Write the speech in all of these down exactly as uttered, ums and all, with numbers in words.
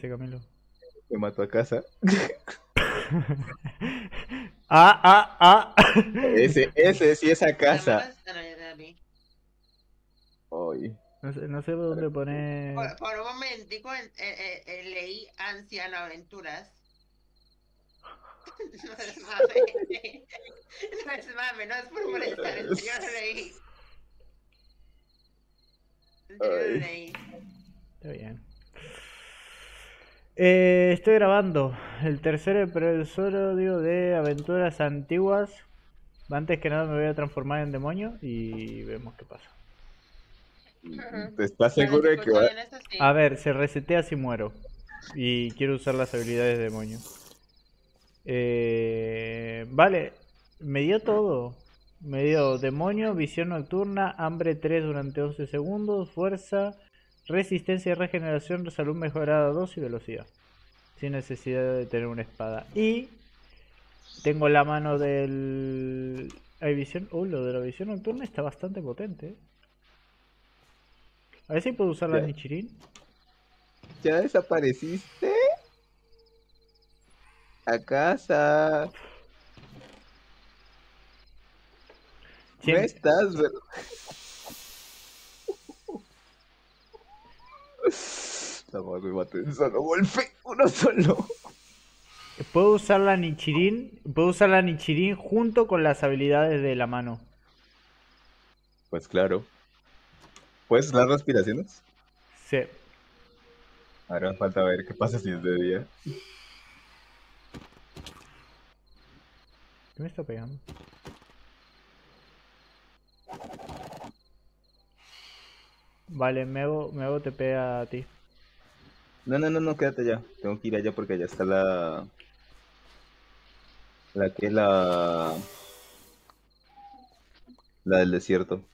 Camilo. Me mató a casa. Ah, ah, ah. Ese, ese sí es a casa. Cámaras. Ah, no, ya la vi. Oye. No sé, no sé por dónde poner. Por, por un momentico en- eh, eh, eh, leí Anciano Aventuras. No es mame. No es mame, no es por molestar. En serio lo leí. En serio lo Ay. leí. Está bien. Eh, estoy grabando el tercer episodio de Aventuras Antiguas. Antes que nada me voy a transformar en demonio y vemos qué pasa. ¿Te estás La seguro de que va? dificultad en esta sí. A ver, se resetea si muero. Y quiero usar las habilidades de demonio. Eh, vale, me dio todo. Me dio demonio, visión nocturna, hambre tres durante once segundos, fuerza, resistencia y regeneración, salud mejorada dos y velocidad. Sin necesidad de tener una espada. Y tengo la mano del... Hay visión... Uh, lo de la visión nocturna está bastante potente. ¿eh? A ver si puedo usar la Ya, Nichirin. ya desapareciste. A casa. No Cien- estás, ¿verdad? La madre me maté de un solo golpe. Uno solo. Puedo usar la Nichirin. Puedo usar la Nichirin junto con las habilidades de la mano. Pues claro. ¿Puedes dar respiraciones? Sí. Ahora falta ver qué pasa si es de día. ¿Qué me está pegando? Vale, me hago, me hago T P a ti. No, no, no, no, quédate allá. Tengo que ir allá porque allá está la... La que es la... La del desierto.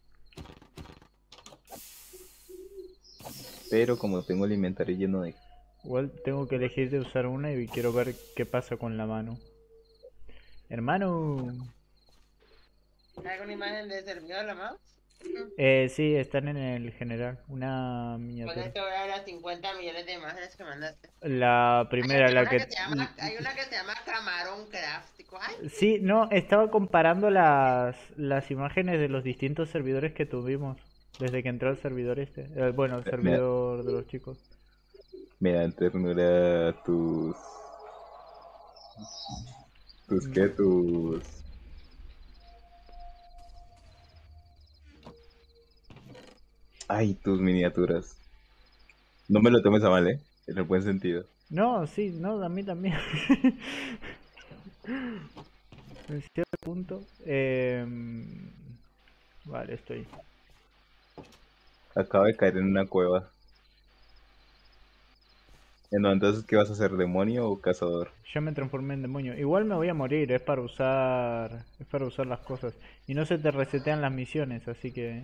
Pero como tengo el inventario lleno de... Igual tengo que elegir de usar una y quiero ver qué pasa con la mano. Hermano. ¿Hay alguna imagen de servidor, la mouse? Eh, sí, están en el general. Una Pues miniatura. es que voy a ver las cincuenta millones de imágenes que mandaste. La Hay, primera, hay la una que... que se llama, hay una que se llama Camarón Craft. Digo, ay, Sí, no, estaba comparando las, las imágenes de los distintos servidores que tuvimos. Desde que entró el servidor este. Eh, bueno, el Me, servidor de los chicos. me dan ternura tus... ¿Tus qué? Tus... Ay, tus miniaturas. No me lo tomes a mal, ¿eh? En el buen sentido. No, sí, no, a mí también. En cierto punto. Eh, vale, estoy. Acabo de caer en una cueva. Eh, No, entonces, ¿qué vas a hacer? ¿Demonio o cazador? Ya me transformé en demonio. Igual me voy a morir, es para usar. Es para usar las cosas. Y no se te resetean las misiones, así que.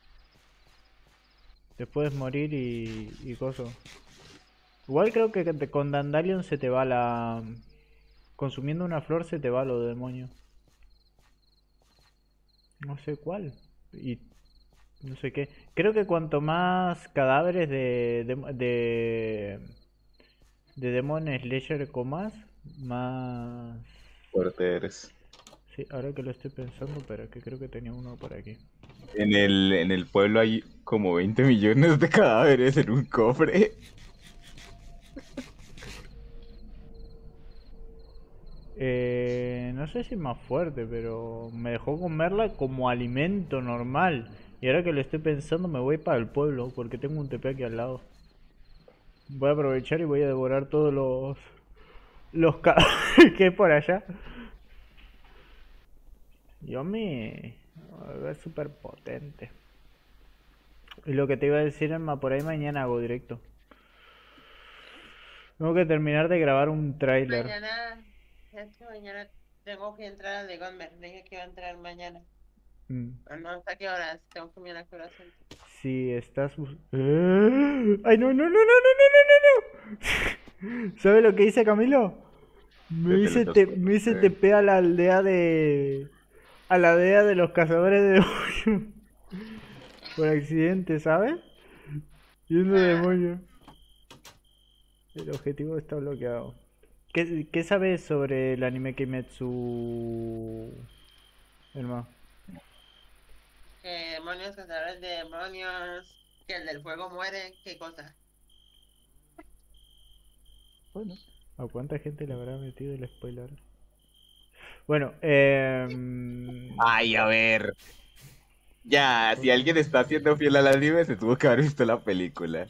Te puedes morir y. y coso. Igual creo que te- con Dandalion se te va la. Consumiendo una flor se te va lo de demonio. No sé cuál. Y no sé qué. Creo que cuanto más cadáveres de. de. de, de Demon Slayer comas, más. Fuerte eres. Sí, ahora que lo estoy pensando, pero que creo que tenía uno por aquí. En el, en el pueblo hay como veinte millones de cadáveres en un cofre. Eh, no sé si es más fuerte, pero me dejó comerla como alimento normal. Y ahora que lo estoy pensando, me voy para el pueblo porque tengo un T P aquí al lado. Voy a aprovechar y voy a devorar todos los los cadáveres que hay por allá. Yo me es súper potente. Y lo que te iba a decir, Emma, por ahí mañana hago directo. Tengo que terminar de grabar un tráiler. mañana, es que mañana tengo que entrar al de Gunmer. Dije que iba a entrar mañana. Mm. Ah, no, ¿hasta qué horas? Tengo que mirar a qué horas entro. Si estás... bus- ¡Eh! ¡Ay, no, no, no, no, no, no, no, no! ¿Sabes lo que hice, Camilo? Me Te hice, te, teletransportas. me hice T P a la aldea de... A la aldea de los cazadores de demonios. Por accidente, ¿sabes? Yendo de Ah, demonio. El objetivo está bloqueado. ¿Qué, qué sabes sobre el anime Kimetsu? Hermano. Que demonios, cazadores de demonios. Que el del fuego muere. ¿Qué cosa? Bueno, ¿a cuánta gente le habrá metido el spoiler? Bueno, eh... Ay, a ver. Ya, si alguien está siendo fiel al anime, se tuvo que haber visto la película.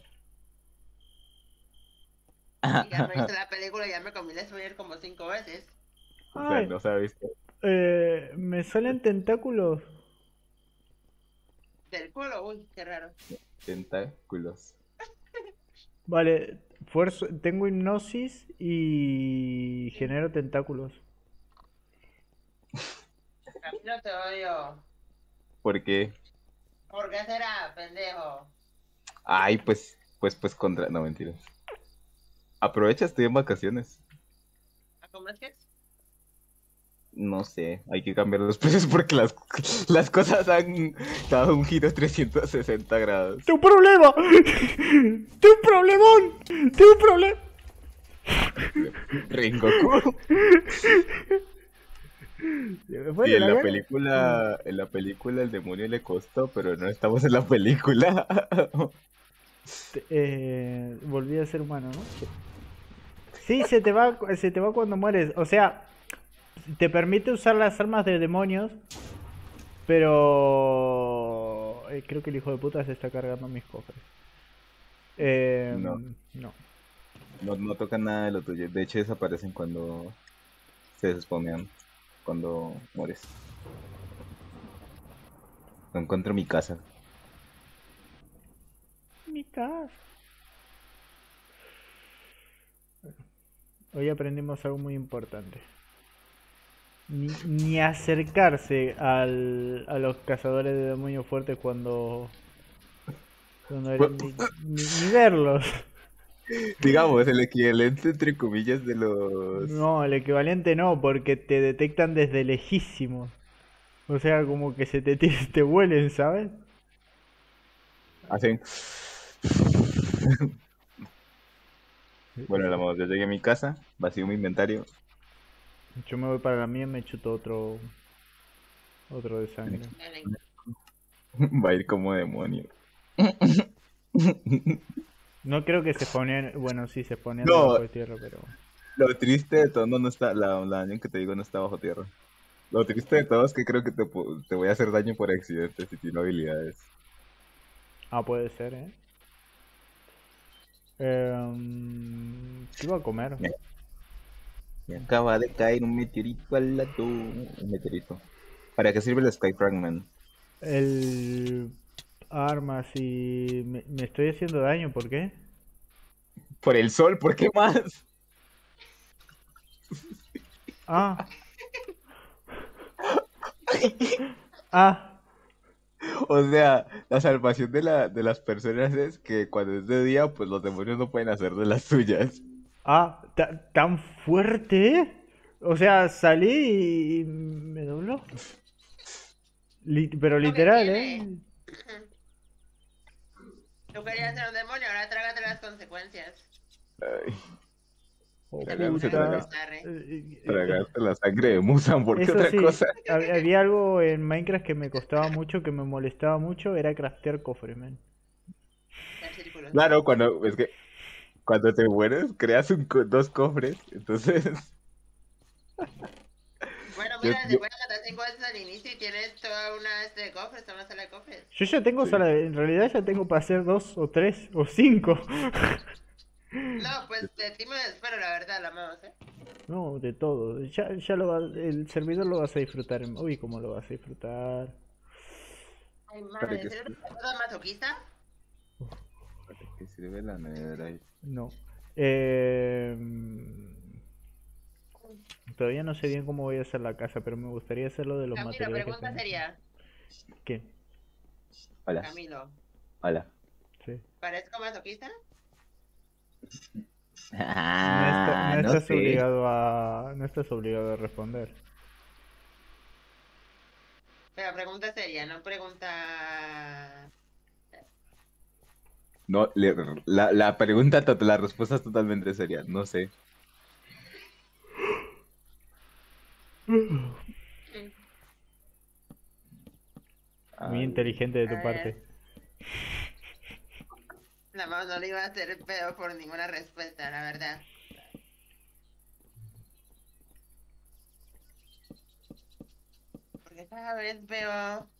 Y ya me hice la película y ya me comí el spoiler como cinco veces. O sea, Ay, no se ha visto. eh, me salen tentáculos. Del culo, uy, qué raro. Tentáculos. Vale, fuerza, tengo hipnosis y genero tentáculos. Camilo, te odio. ¿Por qué? ¿Por qué será, pendejo? Ay, pues, pues, pues contra. No, mentiras. Aprovecha, estoy en vacaciones. ¿Cómo es que es? No sé, hay que cambiar los precios porque las, las cosas han dado un giro trescientos sesenta grados. ¡Tengo un problema! ¡Tengo un problemón! ¡Tengo un problema! Rengoku. Bueno, Sí, en la la gana- película, en la película el demonio le costó, pero no estamos en la película. Te- eh, volví a ser humano, ¿no? Sí, se te va, se te va cuando mueres. O sea, te permite usar las armas de demonios, pero eh, creo que el hijo de puta se está cargando mis cofres. Eh, No, no. no, no tocan nada de lo tuyo. De hecho, desaparecen cuando se desponean, cuando mueres. No encuentro mi casa. Mi casa. Hoy aprendimos algo muy importante. Ni, ni acercarse al, a los cazadores de demonios fuertes cuando... cuando eran- ni, ni, ni verlos. Digamos, el equivalente entre comillas de los... No, el equivalente no, porque te detectan desde lejísimos. O sea, como que se te, te, te huelen, ¿sabes? Hacen... Bueno, la modo, yo llegué a mi casa, vacío mi inventario. Yo me voy para la mía y me chuto otro... otro de sangre. Va a ir como demonio. No creo que se ponen... Bueno, sí, se ponen No. bajo de tierra, pero... Lo triste de todo no, no está, la, la daño que te digo no está bajo tierra. Lo triste de todo es que creo que te, pu- te voy a hacer daño por accidente si tienes habilidades. Ah, puede ser, ¿eh? Em, ¿Qué iba a comer? Bien. Me acaba de caer un meteorito al lado. Un meteorito. ¿Para qué sirve el Sky Fragment? El... Armas y... Me, me estoy haciendo daño, ¿por qué? Por el sol, ¿por qué más? Ah. Ah. O sea, la salvación de, la, de las personas es que cuando es de día, pues los demonios no pueden hacer de las suyas. Ah. ta- ¿Tan fuerte? O sea, salí y me dobló. Li- pero Lo que literal, tiene. ¿eh? Tú querías ser un demonio, ahora trágate las consecuencias. Ay, Oh, Tragarte puta. la- Eh, eh, tragarte la sangre de Musan, ¿por qué Eso otra sí, cosa? hab- había algo en Minecraft que me costaba mucho, que me molestaba mucho, era craftear cofres, man. El círculo. Claro, cuando, es que cuando te mueres, creas un co- dos cofres, entonces... Bueno, Yo- mira, yo- te puedes matar cinco veces al inicio y tienes toda una este de cofres, toda una sala de cofres. Yo ya tengo Sí. sala, en realidad ya tengo para hacer dos o tres o cinco. No, pues de ti me espero, la verdad, la amamos, ¿eh? No, de todo. Ya, ya lo va- el servidor lo vas a disfrutar. Uy, cómo lo vas a disfrutar. Ay, ¿Para madre, qué ¿en serio sirve? eres todo masoquista? ¿Para qué sirve la netherite? No. Eh, Todavía no sé bien cómo voy a hacer la casa, pero me gustaría hacerlo de los Camilo, materiales que pregunta tengo. sería, ¿Qué? Hola, Camilo, hola. Sí. ¿parezco masoquista? No, Ah, está- no no estás sé. obligado a, no estás obligado a responder. Pero pregunta seria, no pregunta... No, le- la, la pregunta, to- la respuesta es totalmente seria. No sé. Mm. Muy Ay, inteligente de A tu ver, parte. la mamá no le iba a hacer peor por ninguna respuesta, la verdad. Porque cada vez veo...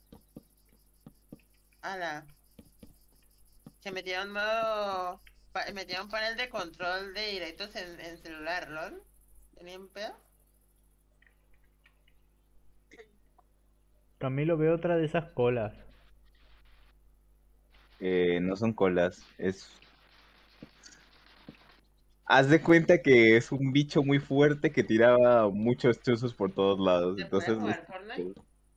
Ala, se metieron modo... pa- metieron panel de control de directos en, en celular, ¿lol? ¿Tenían pedo? Camilo ve otra de esas colas. eh, no son colas, es... Haz de cuenta que es un bicho muy fuerte que tiraba muchos chuzos por todos lados. ¿Se puede Entonces, jugar Fortnite?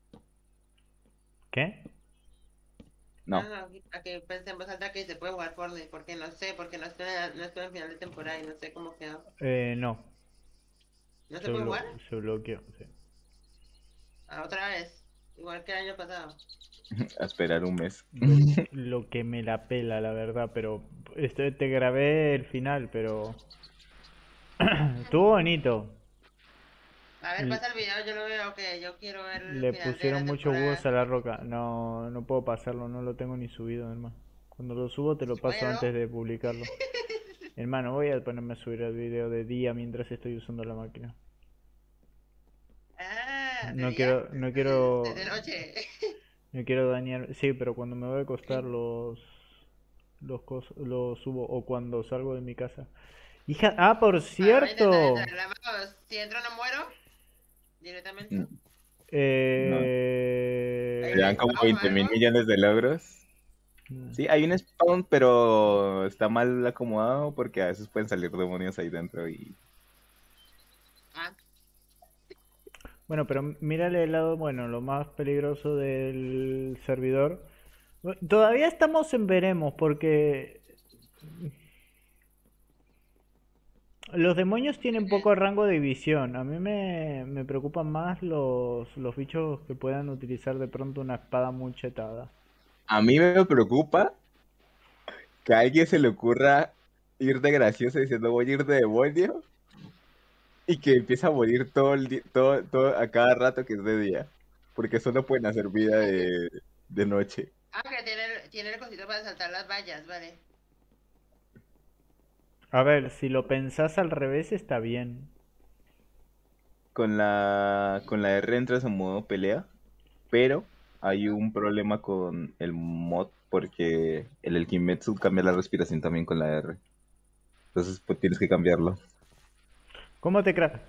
¿Qué? no. No, no, aquí aquí pensé en voz alta que se puede jugar Fortnite, porque no sé, porque no estoy, no estoy en final de temporada y no sé cómo quedó. Eh, no. ¿No se Se, puede blo- jugar? se bloqueó. Sí. Ah, otra vez, igual que el año pasado. A esperar un mes. Lo que me la pela, la verdad, pero este, te grabé el final, pero estuvo bonito. A ver, L- pasa el video, yo lo veo, que yo quiero ver el Le final de pusieron la muchos huevos temporada. a la roca. No, no puedo pasarlo, no lo tengo ni subido, hermano. Cuando lo subo te lo paso Bueno, antes de publicarlo. Hermano, voy a ponerme a subir el video de día mientras estoy usando la máquina. ah, de No día, quiero, no entonces, quiero, de noche. no quiero dañar. Sí, pero cuando me voy a acostar los, los, cos- los subo o cuando salgo de mi casa. Hija, ah, por Ah, voy a intentar cierto. entrar, la vamos, si entro no muero, directamente. No, ¿Hay te un dan Eh... como spawn o veinte algo? mil millones de logros. Sí, hay un spawn, pero está mal acomodado porque a veces pueden salir demonios ahí dentro y... Ah, Bueno, pero mírale el lado bueno, lo más peligroso del servidor. Bu- Todavía estamos en veremos porque los demonios tienen poco rango de visión. A mí me, me preocupan más los, los bichos que puedan utilizar de pronto una espada muy chetada. A mí me preocupa que a alguien se le ocurra ir de gracioso diciendo voy a ir de demonio y que empiece a morir todo el di- todo, todo a cada rato que es de día. Porque solo pueden hacer vida de, de noche. ah, que tiene el, tiene el cosito para saltar las vallas, vale. A ver, si lo pensás al revés está bien. Con la, con la R entras en modo pelea, pero hay un problema con el mod porque el, el Kimetsu cambia la respiración también con la R. Entonces pues tienes que cambiarlo. ¿Cómo te creas?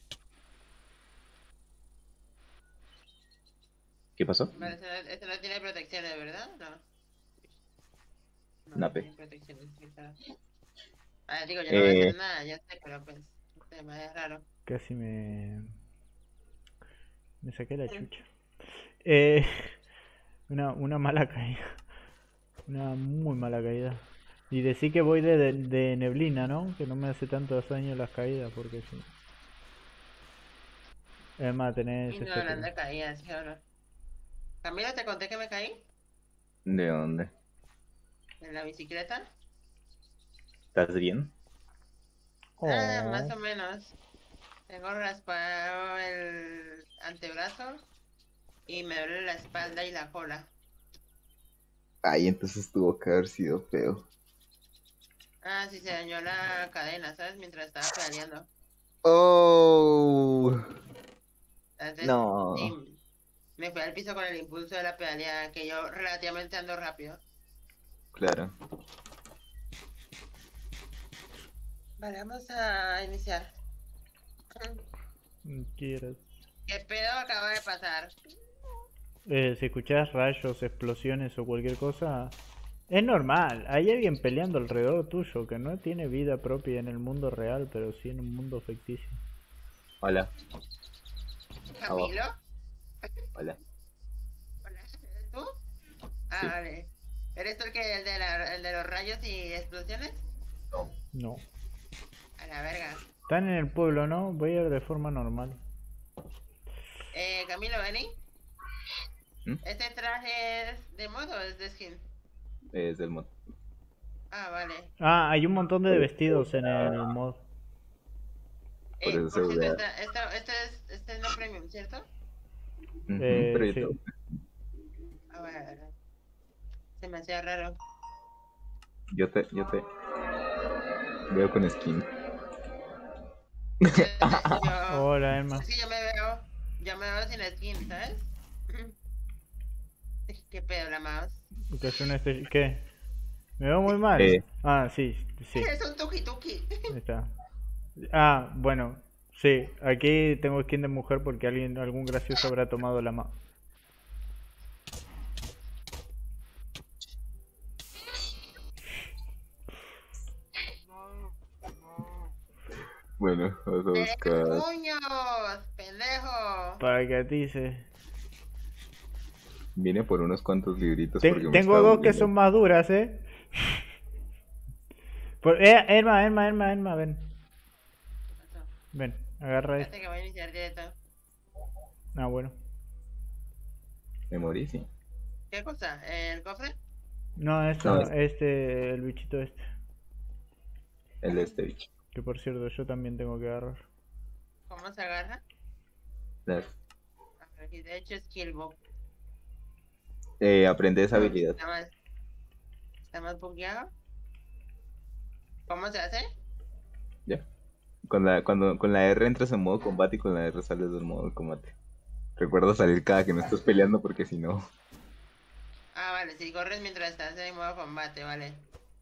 ¿Qué pasó? Vale, este no, este no tiene protecciones, ¿verdad? No. No, no Nape. tiene protecciones. Está- Ah, digo, yo no voy a Eh, hacer nada, ya sé, pero pues, no sé, me es raro. Casi me... Me saqué la chucha. Eh, una, una mala caída. Una muy mala caída. Y decir que voy de, de, de neblina, ¿no? Que no me hace tanto daño las caídas, porque sí. Es más, tenés Y no, este hablando tema. de caídas, ¿sí o no? Camilo, ¿te conté que me caí ¿de dónde? en la bicicleta? ¿Estás bien? Ah, más Oh. o menos. Tengo raspado el antebrazo y me duele la espalda y la cola. Ay, entonces tuvo que haber sido feo. Ah, sí, se dañó la cadena, ¿sabes? Mientras estaba pedaleando. Oh, Entonces, sí, no. me fui al piso con el impulso de la pedaleada, que yo relativamente ando rápido. Claro. Vale, vamos a iniciar. Quieras. ¿Qué pedo acaba de pasar? Eh, si escuchás rayos, explosiones o cualquier cosa, es normal. Hay alguien peleando alrededor tuyo que no tiene vida propia en el mundo real, pero sí en un mundo ficticio. Hola, ¿Camilo? hola. Hola, ¿eres tú? Ah, Sí. vale. ¿Eres tú el, que, el, de la- el de los rayos y explosiones? No. No. A la verga. Están en el pueblo, ¿no? Voy a ir de forma normal. Eh, Camilo, vení. ¿Mm? ¿Este traje es de modo o es de skin? Es del mod. Ah, vale. Ah, hay un montón de vestidos en el mod. Por Eh, eso por cierto, seguridad. esta, esta, este es, este es no premium, ¿cierto? Ujú, Eh, pero yo sí. tengo- A ver, se me hacía raro. yo te, yo te veo con skin. Es, es que yo, Hola, Emma. es que yo me veo, yo me veo sin skin, ¿sabes? ¿Qué pedo la mouse? ¿Qué es un este- ¿Qué? ¿Me veo muy mal? Eh, Ah, sí, sí. Es un tuki tuki. Ahí está. Ah, bueno. Sí, aquí tengo skin de mujer porque alguien, algún gracioso habrá tomado la mano. bueno, vamos a ¡Eh, buscar. puños! ¡Pendejo! Para que a ti se... Vine por unos cuantos libritos Te- porque me tengo estaba dos que volviendo. son más duras, ¿eh? Por- eh, Emma, Emma, Emma, Emma, ven. Ven, agarra esto. Espérate que voy a iniciar directo. Ah, bueno. Me morí, sí. ¿Qué cosa? ¿El cofre? No, esto No, no, es este, el bichito este. el de este bicho. Que por cierto, yo también tengo que agarrar. ¿Cómo se agarra? Las- A ver, aquí de hecho es Killbook. Eh, aprende esa habilidad. Está más, está más bugueado. ¿Cómo se hace? Ya. Con la, cuando, con la R entras en modo combate y con la R sales del modo combate. Recuerda salir cada que no estés peleando porque si no. Ah, vale, si corres mientras estás en modo combate, vale.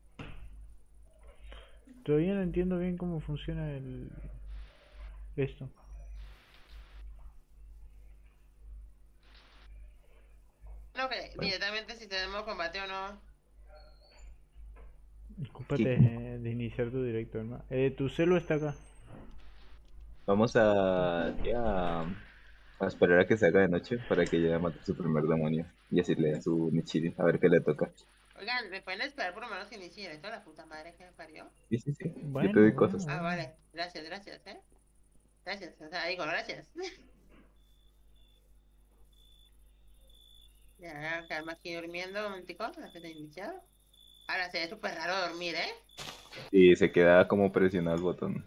Todavía no entiendo bien cómo funciona el... esto. No, que directamente si estás en modo combate o no. Discúlpate Sí. de, de iniciar tu directo, hermano. Eh, tu celu está acá. Vamos a, ya, a esperar a que se haga de noche para que ya mate su primer demonio. Y así le den su Nichiri, a ver qué le toca. Oigan, ¿me pueden esperar por lo menos que inicie esto? La puta madre que me parió. Sí, sí, sí. Yo Bueno, te doy bueno, cosas. Ah, bueno. vale. Gracias, gracias, eh. Gracias, o sea, digo, gracias. Ya, calma aquí durmiendo un momentico, antes de iniciar. Ahora se ve súper raro dormir, ¿eh? Y se queda como presionado el botón.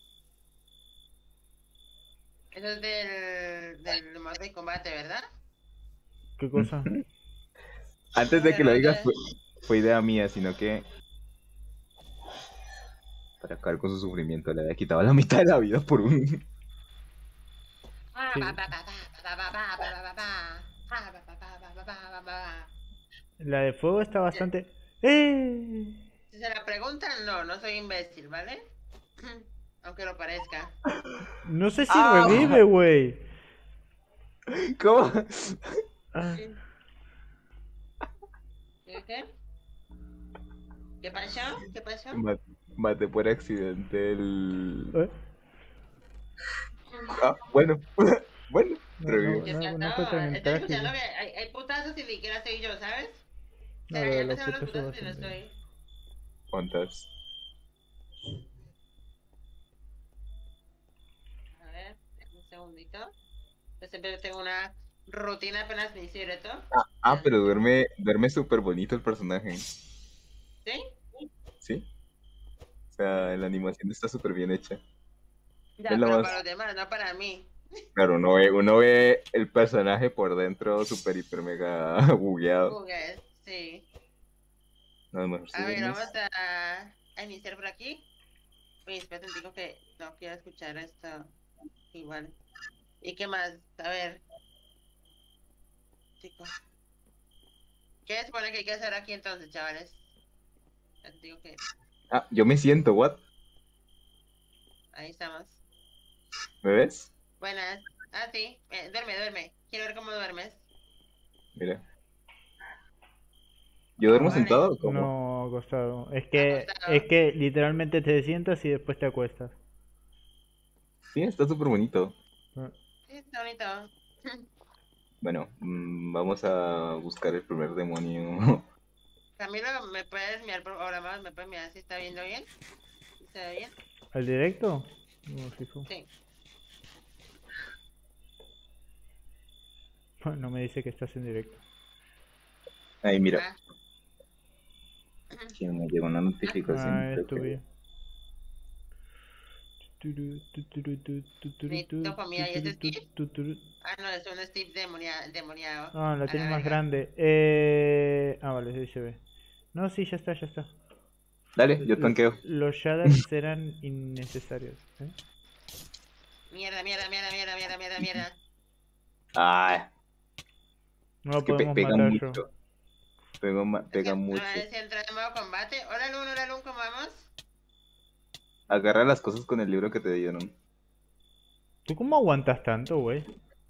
Eso es del, del modo de combate, ¿verdad? ¿Qué cosa? Antes de que lo digas, fue, fue idea mía, sino que para acabar con su sufrimiento le había quitado la mitad de la vida por un. Sí. La de fuego está bastante... ¡Eh! Si se la preguntan, no, no soy imbécil, ¿vale? Aunque lo parezca. No sé si Ah. revive, güey. ¿Cómo? Ah, ¿Qué? ¿Qué? ¿Qué pasó? ¿Qué pasó? Ma- Maté por accidente el. eh, Ah, bueno. Bueno, No, revivió. ¿Qué no, pasó? no fue tan Estoy trágico. escuchando que hay, hay putazos y ni siquiera soy yo, ¿sabes? No, O sea, lo ya de los empezaron los putos putazos y no bastante. estoy. ¿Cuántas? A ver, un segundito. Yo siempre tengo una rutina apenas me inicio directo. Ah, ah, pero duerme, duerme súper bonito el personaje. ¿Sí? ¿Sí? O sea, la animación está súper bien hecha. Ya, Es lo pero más- para los demás, no para mí. Claro, uno ve, uno ve el personaje por dentro súper, hiper, mega bugueado. Jugué, sí. No, mejor si A ver, duermes. vamos a, a iniciar por aquí. Uy, espérate, digo que no quiero escuchar esto igual. ¿Y qué más? A ver. Chicos. ¿Qué se supone que hay que hacer aquí entonces, chavales? Les digo que Ah, yo me siento, ¿what? ahí estamos. ¿Me ves? Buenas. Ah, sí. Eh, duerme, duerme. Quiero ver cómo duermes. Mira. ¿Yo duermo vale. sentado o cómo? No, acostado. Es que, Acostado. es que literalmente te sientas y después te acuestas. Sí, está súper bonito. Ah, Sí, está bonito. Bueno, mm, vamos a buscar el primer demonio. Camilo, ¿me puedes mirar por ahora más? ¿Me puedes mirar si está viendo bien? ¿Si ¿Se ve bien? ¿Al directo? No, fijo. Sí. No me dice que estás en directo. Ahí, mira. Ah. Sí, me llegó una notificación. Ah, creo estuve. Necesito comida. ¿Y ese Steve? Ah, no, es un Steve demonia- demoniado. Ah, la A tiene la más verga. grande. Eh... Ah, vale, sí se ve. No, sí, ya está, ya está. Dale, yo L- tanqueo. Los shaders eran innecesarios. ¿eh? Mierda, mierda, mierda, mierda, mierda, mierda, mierda. Ah, No es lo que pe- podemos pega matar yo. mucho. Pega, ma- Es que pega no mucho. sé si entra en modo combate. Hola, Lun, hola, Lun, ¿cómo vamos? Agarra las cosas con el libro que te dieron. ¿Tú cómo aguantas tanto, güey?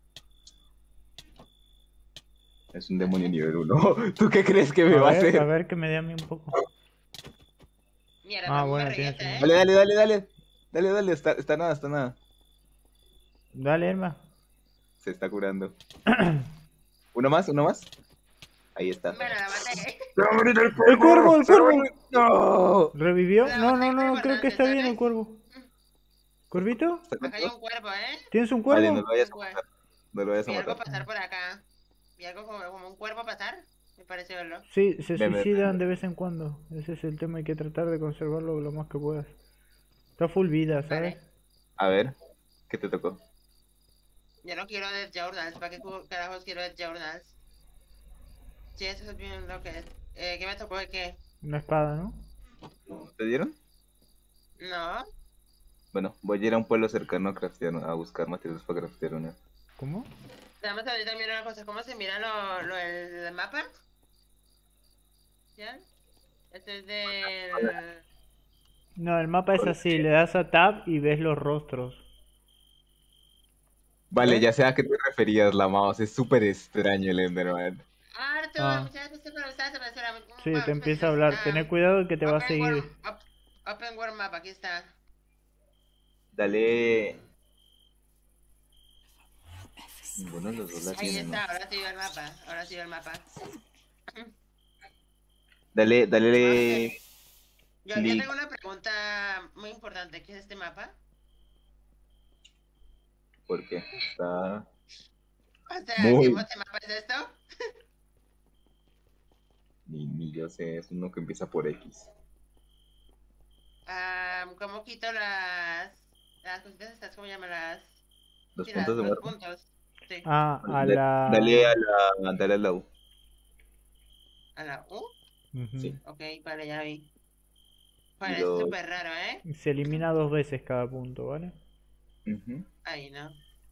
Es un demonio nivel uno. ¿Tú qué crees que me A va a ver, hacer? a ver que me dé a mí un poco. Mierda, Ah, me bueno, me tienes revienta, un ¿eh? Dale, dale, dale, dale. Dale, dale, está, está nada, está nada. Dale, Emma. Se está curando. ¿Uno más? ¿Uno más? Ahí está. Bueno, la maté. ¡Se va a morir el ¡El cuervo, el ¡Se va a cuervo! morir! ¡No! ¿Revivió? La No, maté no, no, muy creo que importante, está bien el ¿sabes? cuervo. ¿Cuervito? Acá hay un cuerpo, ¿eh? ¿Tienes un Vale, no lo cuervo? vayas Un a cuervo. matar. No lo vayas a Vi algo matar. pasar por acá. Vi algo como, como un cuervo pasar. Me parece verlo. Sí, se Ven, ven, suicidan ven. de vez en cuando. Ese es el tema, hay que tratar de conservarlo lo más que puedas. Está full vida, ¿sabes? Vale. A ver, ¿qué te tocó? Yo no quiero Death Journals. ¿Para qué cu- carajos quiero Death Journals? Sí, eso es bien lo que es. Eh, ¿Qué me tocó de qué? Una espada, ¿no? ¿Te dieron? No. Bueno, voy a ir a un pueblo cercano a craftear, a buscar materiales para craftear una. ¿Cómo? Vamos a ver también una cosa. ¿Cómo se mira lo, lo el mapa? ¿Ya? Este es del... No, el mapa es así, le das a tab y ves los rostros. Vale, ¿Ves? ya sé a qué te referías, la mouse. Es súper extraño el Enderman. Arthur, Ah. muchas gracias por estar. Sí, te empieza a hablar. Tené cuidado que te va a seguir. World, op, open World Map, aquí está. Dale. Ninguno de los dos la Ahí tiene, ¿no? está, ahora sí veo el mapa. Ahora sí veo el mapa. Dale, dale. Yo, yo Clic. tengo una pregunta muy importante. ¿Qué es este mapa? Porque está. O sea, Muy- ¿qué este mapa es esto? Ni, ni yo sé, es uno que empieza por X. Ah, ¿cómo quito las... las cositas estas? ¿Cómo llaman las...? Los Sí, puntos las- de los muerte. puntos. Sí. Ah, a Da- la... Dale a la. Dale a la U. ¿A la U? Ujú. Sí. Ok, vale, ya vi. Bueno, los- es súper raro, ¿eh? Se elimina dos veces cada punto, ¿vale? Ujú. Ahí, ¿no?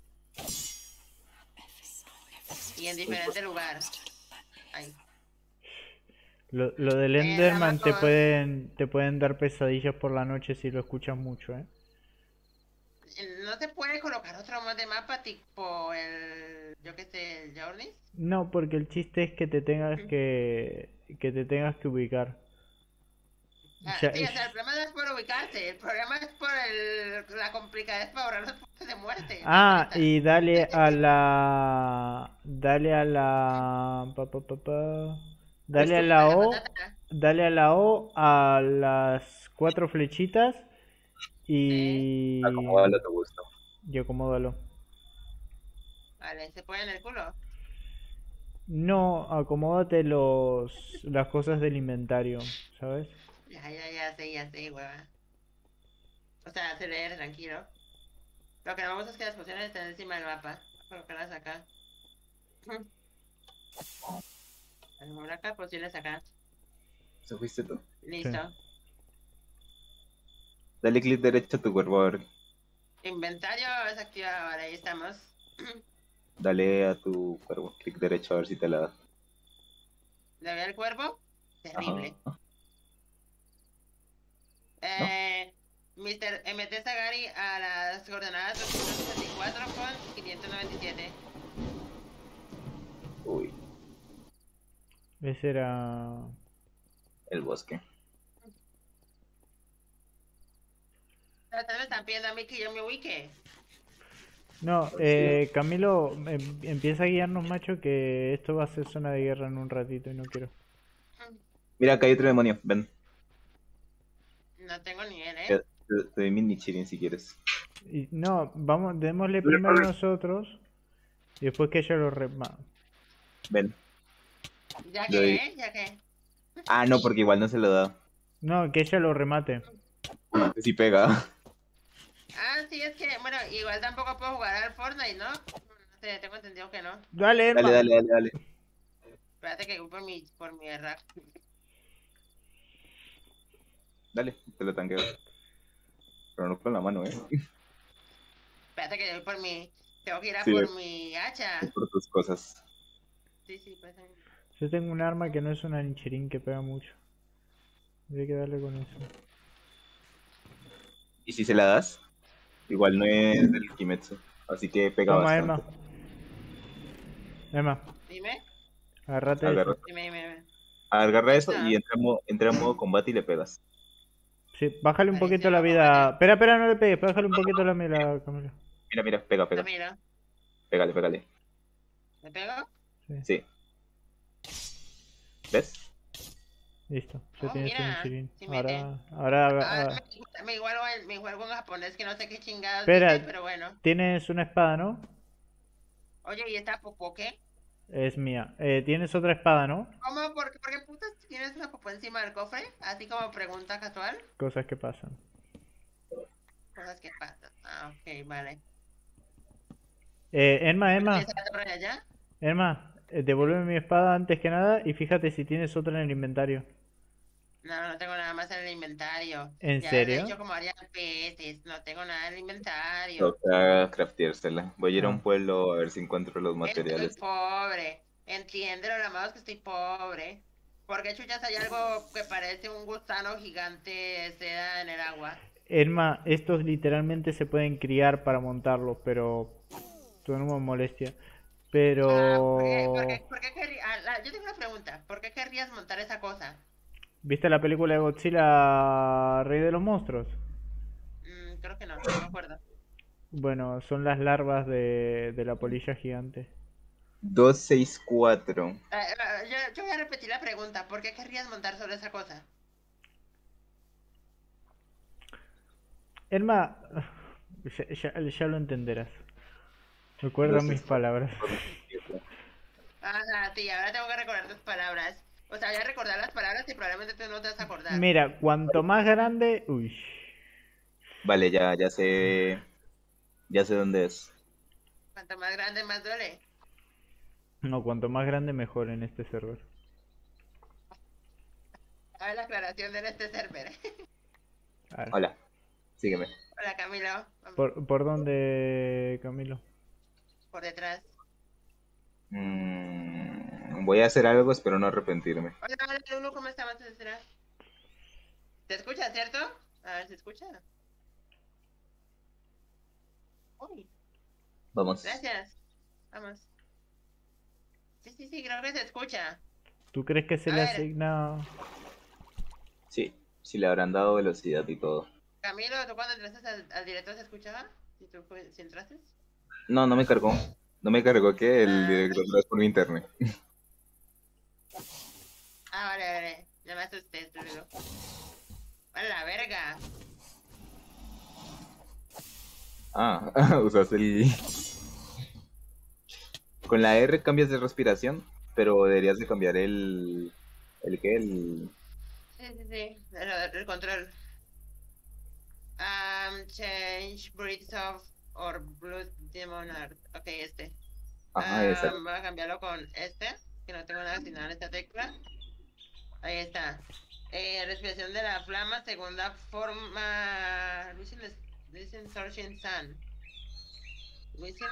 Y en diferente lugar. Ahí. Lo, lo del Eh, Enderman te Ramacos. pueden, te pueden dar pesadillas por la noche si lo escuchas mucho, ¿eh? ¿No se puede colocar otro mod de mapa tipo el... yo qué sé, el Journeys? No, porque el chiste es que te tengas que, que te tengas que ubicar. Ah, Ya- sí, o sea, el problema no es por ubicarse, el problema es por el... la complicadez para ahorrar los puntos de muerte. Ah, Neta. y dale a la... Dale a la... pa, pa, pa, pa. Dale a Esto. la A la O. patata. Dale a la O a las cuatro flechitas y... Acomódalo a tu gusto. Y acomódalo. Vale, ¿se pone en el culo? No, acomódate los las cosas del inventario, ¿sabes? Ya, ya, ya sé, ya sé, hueva. O sea, hace leer, tranquilo. Lo que no me gusta es que las pociones estén encima del mapa. Voy a colocarlas acá. A lo mejor acá, pociones acá. Eso fuiste tú. Listo. Dale clic derecho a tu cuerpo, a ver. Inventario desactivado, vale, ahí estamos. Dale a tu cuerpo, clic derecho a ver si te la da. ¿Le veo el cuerpo? Terrible. Ajá. Eh, mister M T Sagari a las coordenadas doscientos sesenta y cuatro con quinientos noventa y siete. Uy, Ese era... el bosque. Pero tal vez están pidiendo a mí que yo me ubique. No, eh, Camilo, em- empieza a guiarnos, macho, que esto va a ser zona de guerra en un ratito y no quiero. Mira, acá hay otro demonio, ven. No tengo nivel, Te, ¿eh? te- te doy mi Nichirin si quieres. Y, no, vamos, démosle primero nosotros y después que ella lo rema. Ven. Ya Doy. que, ¿eh? Ya que. Ah, no, porque igual no se lo da. No, que ella lo remate. Sí pega. Ah, sí, es que, bueno, igual tampoco puedo jugar al Fortnite, ¿no? No sé, tengo entendido que no. Dale, Emma. Dale, dale, dale, dale. Espérate que voy por mi, por mi error. Dale, te lo tanqueo. Pero no con la mano, eh. Espérate que voy por mi... Tengo que ir a Sí, por es- mi hacha. Es por tus cosas. Sí, sí, pues... Yo tengo un arma que no es una nincherín que pega mucho. Hay que darle con eso. Y si se la das, igual no es del Kimetsu. Así que pega Toma, bastante. Emma. Emma, Dime, agárrate Agarra, eso. dime, dime. dime. agarra eso Ah. y entra en, modo, entra en modo combate y le pegas. Sí, bájale un Parece poquito la loco, vida. vale. Espera, espera, no le pegues. Bájale un poquito la vida, Camila. Mira, mira, pega, pega. Mira, Pégale, pégale. ¿me pego? Sí. ¿Ves? Listo, ya Oh, tienes un mira, nincherín. sí mete. Ahora, ahora, Ah, ah, me, me igual me juego en japonés que no sé qué chingados Espera. dice, pero bueno. tienes una espada, ¿no? Oye, ¿y esta popó qué? Es mía. Eh, tienes otra espada, ¿no? ¿Cómo? ¿Por, qué- por qué putas tienes una popó encima del cofre? Así como pregunta casual. Cosas que pasan. Cosas que pasan. Ah, ok, vale. Eh, Emma, Emma, ¿Tienes la torre allá? Emma, eh, devuélveme mi espada antes que nada y fíjate si tienes otra en el inventario. No, no tengo nada más en el inventario. ¿En Ya lo he serio? dicho como varias veces. No tengo nada en el inventario. Toca crafteársela. Voy a ir a Ah. un pueblo a ver si encuentro los Estoy materiales. pobre. Entiéndelo, la más que estoy pobre. Porque chuchas hay algo que parece un gusano gigante seda en el agua. Emma, estos literalmente se pueden criar para montarlos, pero son una molestia. Pero... Ah, ¿por qué, por qué, por qué querrí- ah, la- yo tengo una pregunta. ¿Por qué querrías montar esa cosa? ¿Viste la película de Godzilla, Rey de los Monstruos? Mm, creo que no, no me acuerdo. Bueno, son las larvas de, de la polilla gigante. doscientos sesenta y cuatro. Ah, ah, yo, yo voy a repetir la pregunta. ¿Por qué querrías montar sobre esa cosa? Emma, ya, ya- ya lo entenderás. Recuerda mis palabras. Ajá, sí, ahora tengo que recordar tus palabras. O sea, voy a recordar las palabras y probablemente tú no te vas a acordar. Mira, cuanto más grande... Uy. Vale, ya, ya sé. Ya sé dónde es. Cuanto más grande, más duele. No, cuanto más grande mejor en este server. A ver la aclaración de este server. A ver. Hola, sígueme. Hola, Camilo. Vamos ¿Por, por dónde, Camilo? por detrás. Mm, voy a hacer algo, espero no arrepentirme. Hola, hola, Lulu, ¿cómo estamos? ¿Te ¿Te escucha, cierto? A ver, ¿se escucha? Uy, Vamos. gracias. Vamos. Sí, sí, sí, creo que se escucha. ¿Tú crees que se A le ver. asigna...? Sí, sí le habrán dado velocidad y todo. Camilo, ¿tú cuando entraste al, al directo se escuchaba? ¿Si tú fue- si entraste? No, no me cargó. No me cargó que el Ah. director lo es por mi internet. Ah, vale, vale. Ya me asusté, Lulu. ¡A la verga! Ah, usas el... Con la R cambias de respiración, pero deberías de cambiar el... ¿El qué? El... Sí, sí, sí. El, el control. Um, change breeds of or blood demon art. Ok, este. Ajá, Ah, esa. voy a cambiarlo con este, que no tengo nada asignado en esta tecla. Ahí está. Eh, respiración de la flama, segunda forma. Listen, listen, Searching Sun. Listen.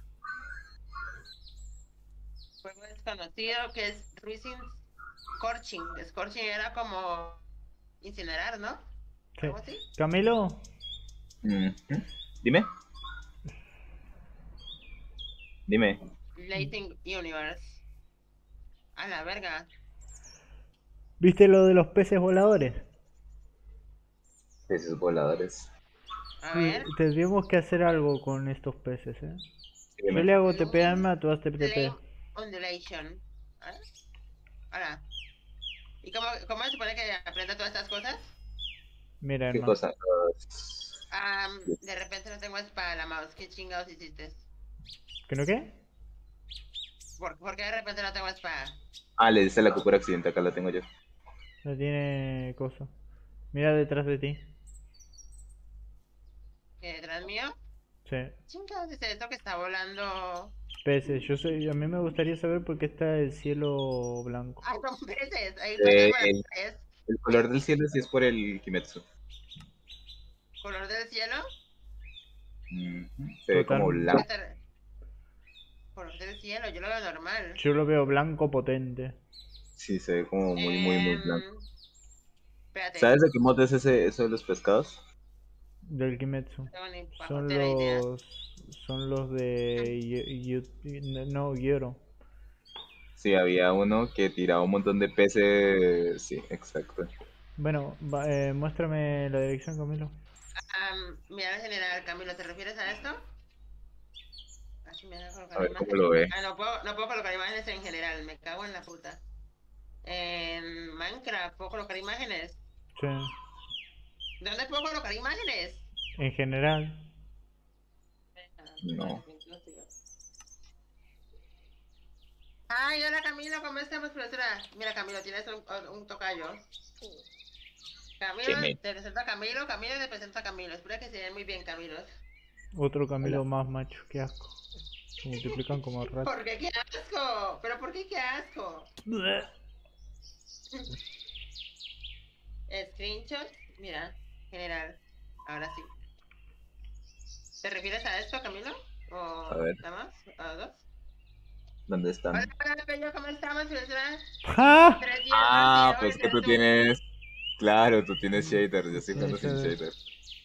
Juego desconocido que es Rising Scorching. Scorching era como incinerar, ¿no? Sí. ¿Algo así? Camilo, Mm. Dime. Dime. Lighting Universe. A la verga. ¿viste lo de los peces voladores? Peces voladores. A Sí, ver. tendríamos que hacer algo con estos peces, ¿eh? Yo Dime. le hago T P a Emma, tú haz T P. Flame Ondulation. ¿Ah? Ahora. ¿Y cómo, cómo se supone que aprenda todas estas cosas? Mira, ¿Qué Emma. cosa? Ah, de repente no tengo espada la mouse. ¿Qué chingados hiciste? ¿Que no qué? ¿Por, por qué de repente no tengo espada? Ah, le dice la cúpula accidente, acá la tengo yo. La tiene cosa. Mira detrás de ti. ¿Que detrás mío? Sí. Chingados, es esto que está volando. Peces. Yo soy, a mí me gustaría saber por qué está el cielo blanco. Ay, son peces. Ahí Eh, pasamos a el, pez. el color del cielo sí es por el Kimetsu. ¿Color del cielo? Ujú. Se ve Total. como ¿Qué blanco. tal? Color del cielo, yo lo veo normal. Yo lo veo blanco potente. Sí, se ve como muy, muy, muy blanco. Em, espérate, ¿Sabes de qué modo es ese, eso de los pescados? Del Kimetsu. no tengo ni Son pajotera idea. los. Son los de. Yu- Yu- no, Gyoro. Sí, había uno que tiraba un montón de peces. Sí, exacto. Bueno, va- eh, muéstrame la dirección, Camilo. Am, mira en general, Camilo, ¿te refieres a esto? Así me voy a A colocar ver cómo imágenes. lo ve. Ah, no puedo, no puedo colocar imágenes en general, me cago en la puta. En Minecraft, ¿puedo colocar imágenes? Sí. ¿Dónde puedo colocar imágenes? En general. No. Ay, hola Camilo, ¿cómo estamos, profesora? Mira, Camilo, tienes un, un tocayo. Camilo, ¿Qué me- te presento a Camilo, Camilo te presento a Camilo. Espero que se den muy bien, Camilo. Otro Camilo Hola. más macho. Qué asco. Se multiplican como ratas. ¿Por qué qué asco? ¿Pero por qué qué asco? Screenshot, mira, general. Ahora sí. ¿Te refieres a esto, Camilo? ¿O A ver. nada más? ¿A dos? ¿Dónde están? Hola, hola, Pello, ¿cómo estamos, profesora? ¡Ja! Tres días Ah, más y pues hoy que tú tú. tienes. Claro, tú tienes shader. Yo estoy Sí, jugando sin ya ves. shader.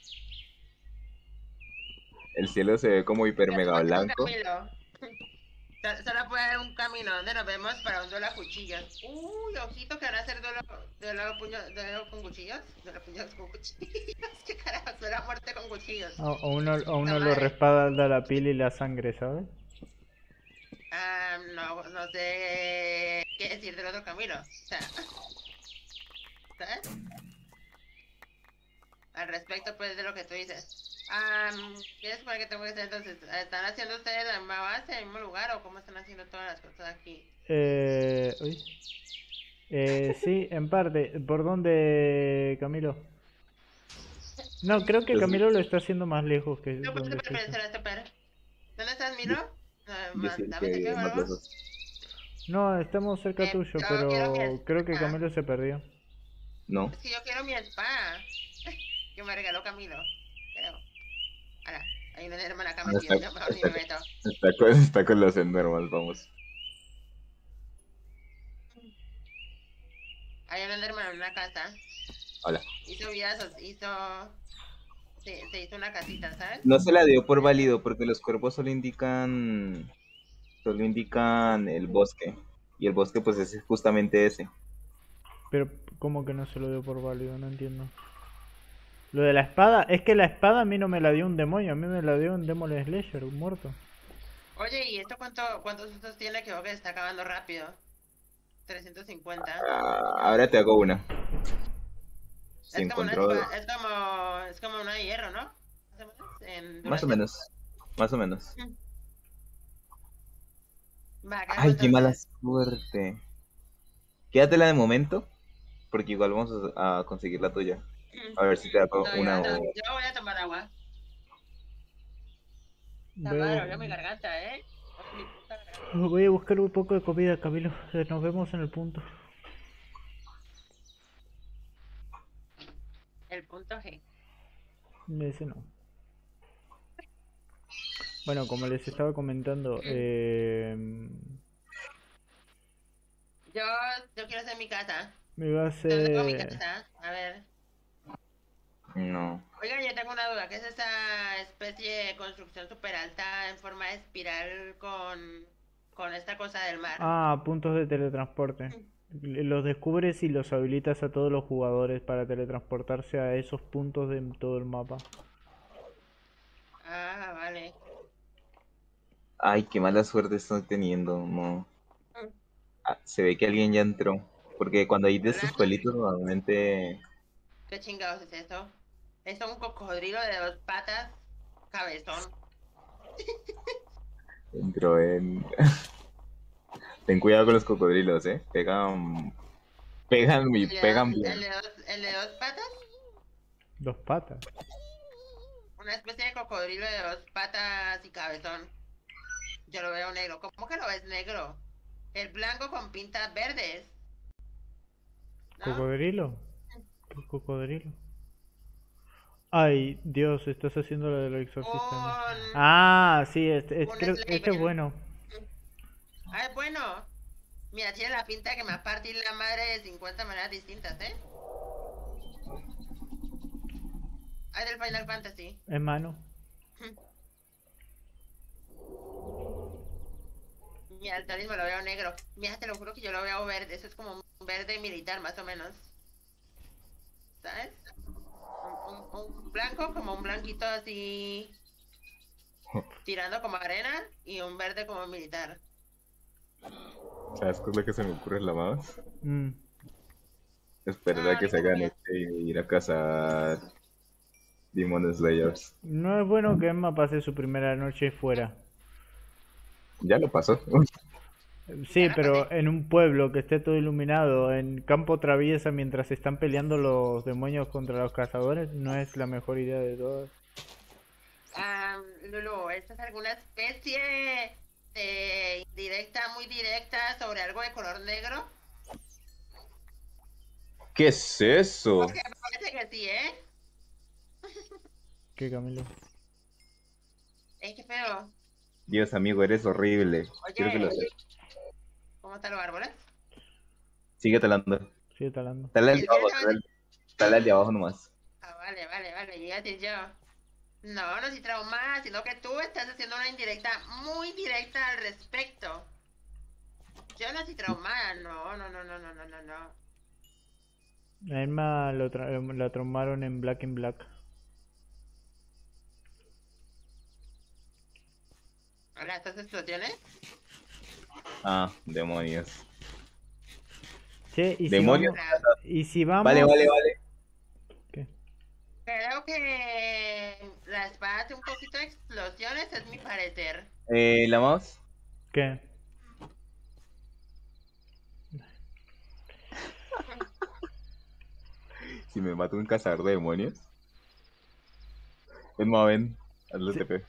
El cielo se ve como hiper ¿Qué mega hacemos con blanco. Camilo? So- Solo puede haber un camino donde nos vemos para un duelo a cuchillos. Uy, ojito que van a hacer duelo, duelo, puño, duelo con cuchillos. Duelo puños con cuchillos. ¿Qué carajo? Duelo a muerte con cuchillos. A, a uno, a Puta uno lo madre. respalda la pila y la sangre, ¿sabes? Ah, no, no sé qué decir del otro Camilo. O sea, ¿sabes? Al respecto, pues, de lo que tú dices. Ah, ¿qué supone que tengo que hacer entonces? ¿Están haciendo ustedes la misma base, en el mismo lugar o cómo están haciendo todas las cosas aquí? Eh, uy. Eh, sí, en parte. ¿Por dónde, Camilo? No, creo que Pues, Camilo lo está haciendo más lejos que Super, donde super, estoy yo. super, super. ¿Dónde estás, yo, Milo? Ah, yo ma- soy el dame que T P o más algo. lejos. No, estamos cerca Eh, tuyo, yo quiero mi pero creo que espada. Camilo se perdió. No. Es que yo quiero mi espada. Que me regaló Camilo. Creo. Ahora, hay una hermana acá Ah, metida. Está, Yo mejor ni está, me meto. está con, está con los Endermans, vamos. Hay un Enderman en una casa. Hola. Hizo vidas, hizo. Se, se hizo una casita, ¿sabes? No se la dio por válido porque los cuerpos solo indican. Solo indican el bosque. Y el bosque, pues, es justamente ese. Pero, ¿cómo que no se lo dio por válido? No entiendo. Lo de la espada, es que la espada a mí no me la dio un demonio, a mí me la dio un Demon Slayer, un muerto. Oye, ¿y esto cuánto, cuántos usos tiene? Que veo que se está acabando rápido. trescientos cincuenta. Ah, ahora te hago una. Si Es como una encontró. espada- es como, es como una de hierro, ¿no? Más o menos, en Más o duración. menos. Más o menos. Va, ¿qué hago Ay, qué mala entonces? suerte. Quédatela de momento. Porque igual vamos a, a conseguir la tuya. A ver si te hago No, yo, una no, o. yo voy a tomar agua. Está Voy a, mal, bu- dolió mi garganta, ¿eh? Mi puta garganta. voy a buscar un poco de comida, Camilo. Eh, Nos vemos en el punto. El punto G. Ese no. Bueno, como les estaba comentando, eh, Yo, yo quiero hacer mi casa. me iba a ¿Dónde tengo mi hacer... casa? A ver. No. Oigan, yo tengo una duda. ¿Qué es esa especie de construcción súper alta en forma de espiral con, con esta cosa del mar? Ah, puntos de teletransporte. Los descubres y los habilitas a todos los jugadores para teletransportarse a esos puntos de todo el mapa. Ah, vale. Ay, qué mala suerte estoy teniendo. No. Ah, se ve que alguien ya entró. Porque cuando hay de Hola, estos pueblitos, normalmente. ¿qué chingados es esto? Es un cocodrilo de dos patas, cabezón. Entró en. Ten cuidado con los cocodrilos, eh. Pegan. Pegan y El de pegan dos, bien. el de dos, el de dos patas. Dos patas. Una especie de cocodrilo de dos patas y cabezón. Yo lo veo negro. ¿Cómo que lo ves negro? El blanco con pintas verdes. ¿No? ¿Cocodrilo? ¿Qué cocodrilo? Ay, Dios, estás haciendo lo del exorcista. ¿no? Un... Ah, sí, este, este, un creo- este es Slaven. bueno. Ah, es bueno. Mira, tiene la pinta que me va a partir la madre de cincuenta maneras distintas, ¿eh? Ah, del Final Fantasy. Es mano. Mira, el talismán lo veo negro. Mira, te lo juro que yo lo veo verde. Eso es como un verde militar, más o menos. ¿Sabes? Un, un- un blanco, como un blanquito así... tirando como arena. Y un verde como militar. ¿Sabes qué es lo que se me ocurre la más? Mm. Esperar a que se haga noche y ir a cazar Demon Slayers. No es bueno que Emma pase su primera noche fuera. Ya lo pasó. Sí, pero en un pueblo que esté todo iluminado, en campo traviesa mientras están peleando los demonios contra los cazadores, no es la mejor idea de todas. Ah, Lulu, ¿esta es alguna especie de indirecta, muy directa sobre algo de color negro? ¿Qué es eso? Porque parece que sí, ¿eh? ¿Qué, Camilo? Es que feo. Dios, amigo, eres horrible. Oye, Quiero que lo sepas. ¿cómo están los árboles? Sigue talando. Sigue talando. Dale al ¿Y de el que abajo, estaba- dale, dale al de abajo nomás. Ah, vale, vale, vale, ya te yo. No, no soy traumada, sino que tú estás haciendo una indirecta muy directa al respecto. Yo no soy traumada, no, no, no, no, no, no, no, no. A Emma lo tra- la traumaron en Black in Black. Ahora, ¿estas explosiones? Ah, demonios. Che, y si Demonios. vamos... Y si vamos... Vale, vale, vale. ¿Qué? Creo que la espada hace un poquito de explosiones, es mi parecer. Eh, ¿la mouse? ¿Qué? Si me mato un cazador de demonios. Es más, ven, hazlo Sí. T P.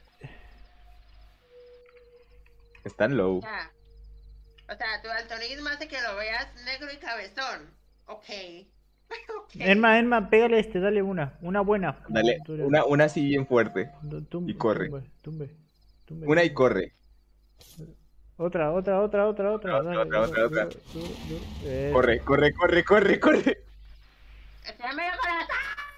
Están low. Ya. O sea, tu daltonismo hace que lo veas negro y cabezón. Ok. Ok. Emma, Emma, pégale este, dale una. Una buena. Dale, Dura. una, una así bien fuerte. Tum- y corre. Tumbe, tumbe, tumbe, Una y tumbe. corre. Otra, otra, otra, otra, otra. Otra, dale, otra, otra, dale, otra. du- du- du- eso. Corre, corre, corre, corre, corre. ¡Está medio corazón!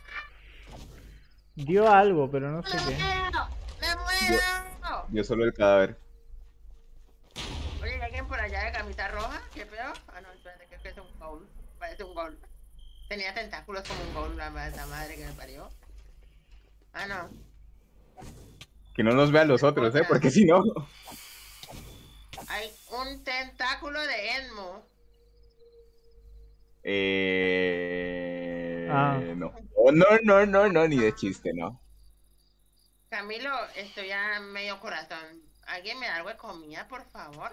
Dio algo, pero no sé ¡Me qué. muero! ¡Me muero! Yo solo el cadáver. Oye, ¿hay alguien por allá de camisa roja? ¿Qué peor? Ah, no, espérate, creo que es un gol. Parece un gol. Tenía tentáculos como un gol, la, ma- la madre que me parió. Ah, no. Que no nos vean los otros, ¿eh? Porque si no... Hay un tentáculo de Enmo. Eh... Ah. No. Oh, no, no, no, no, ni de chiste, no. Camilo, estoy ya medio corazón. ¿Alguien me da algo de comida, por favor?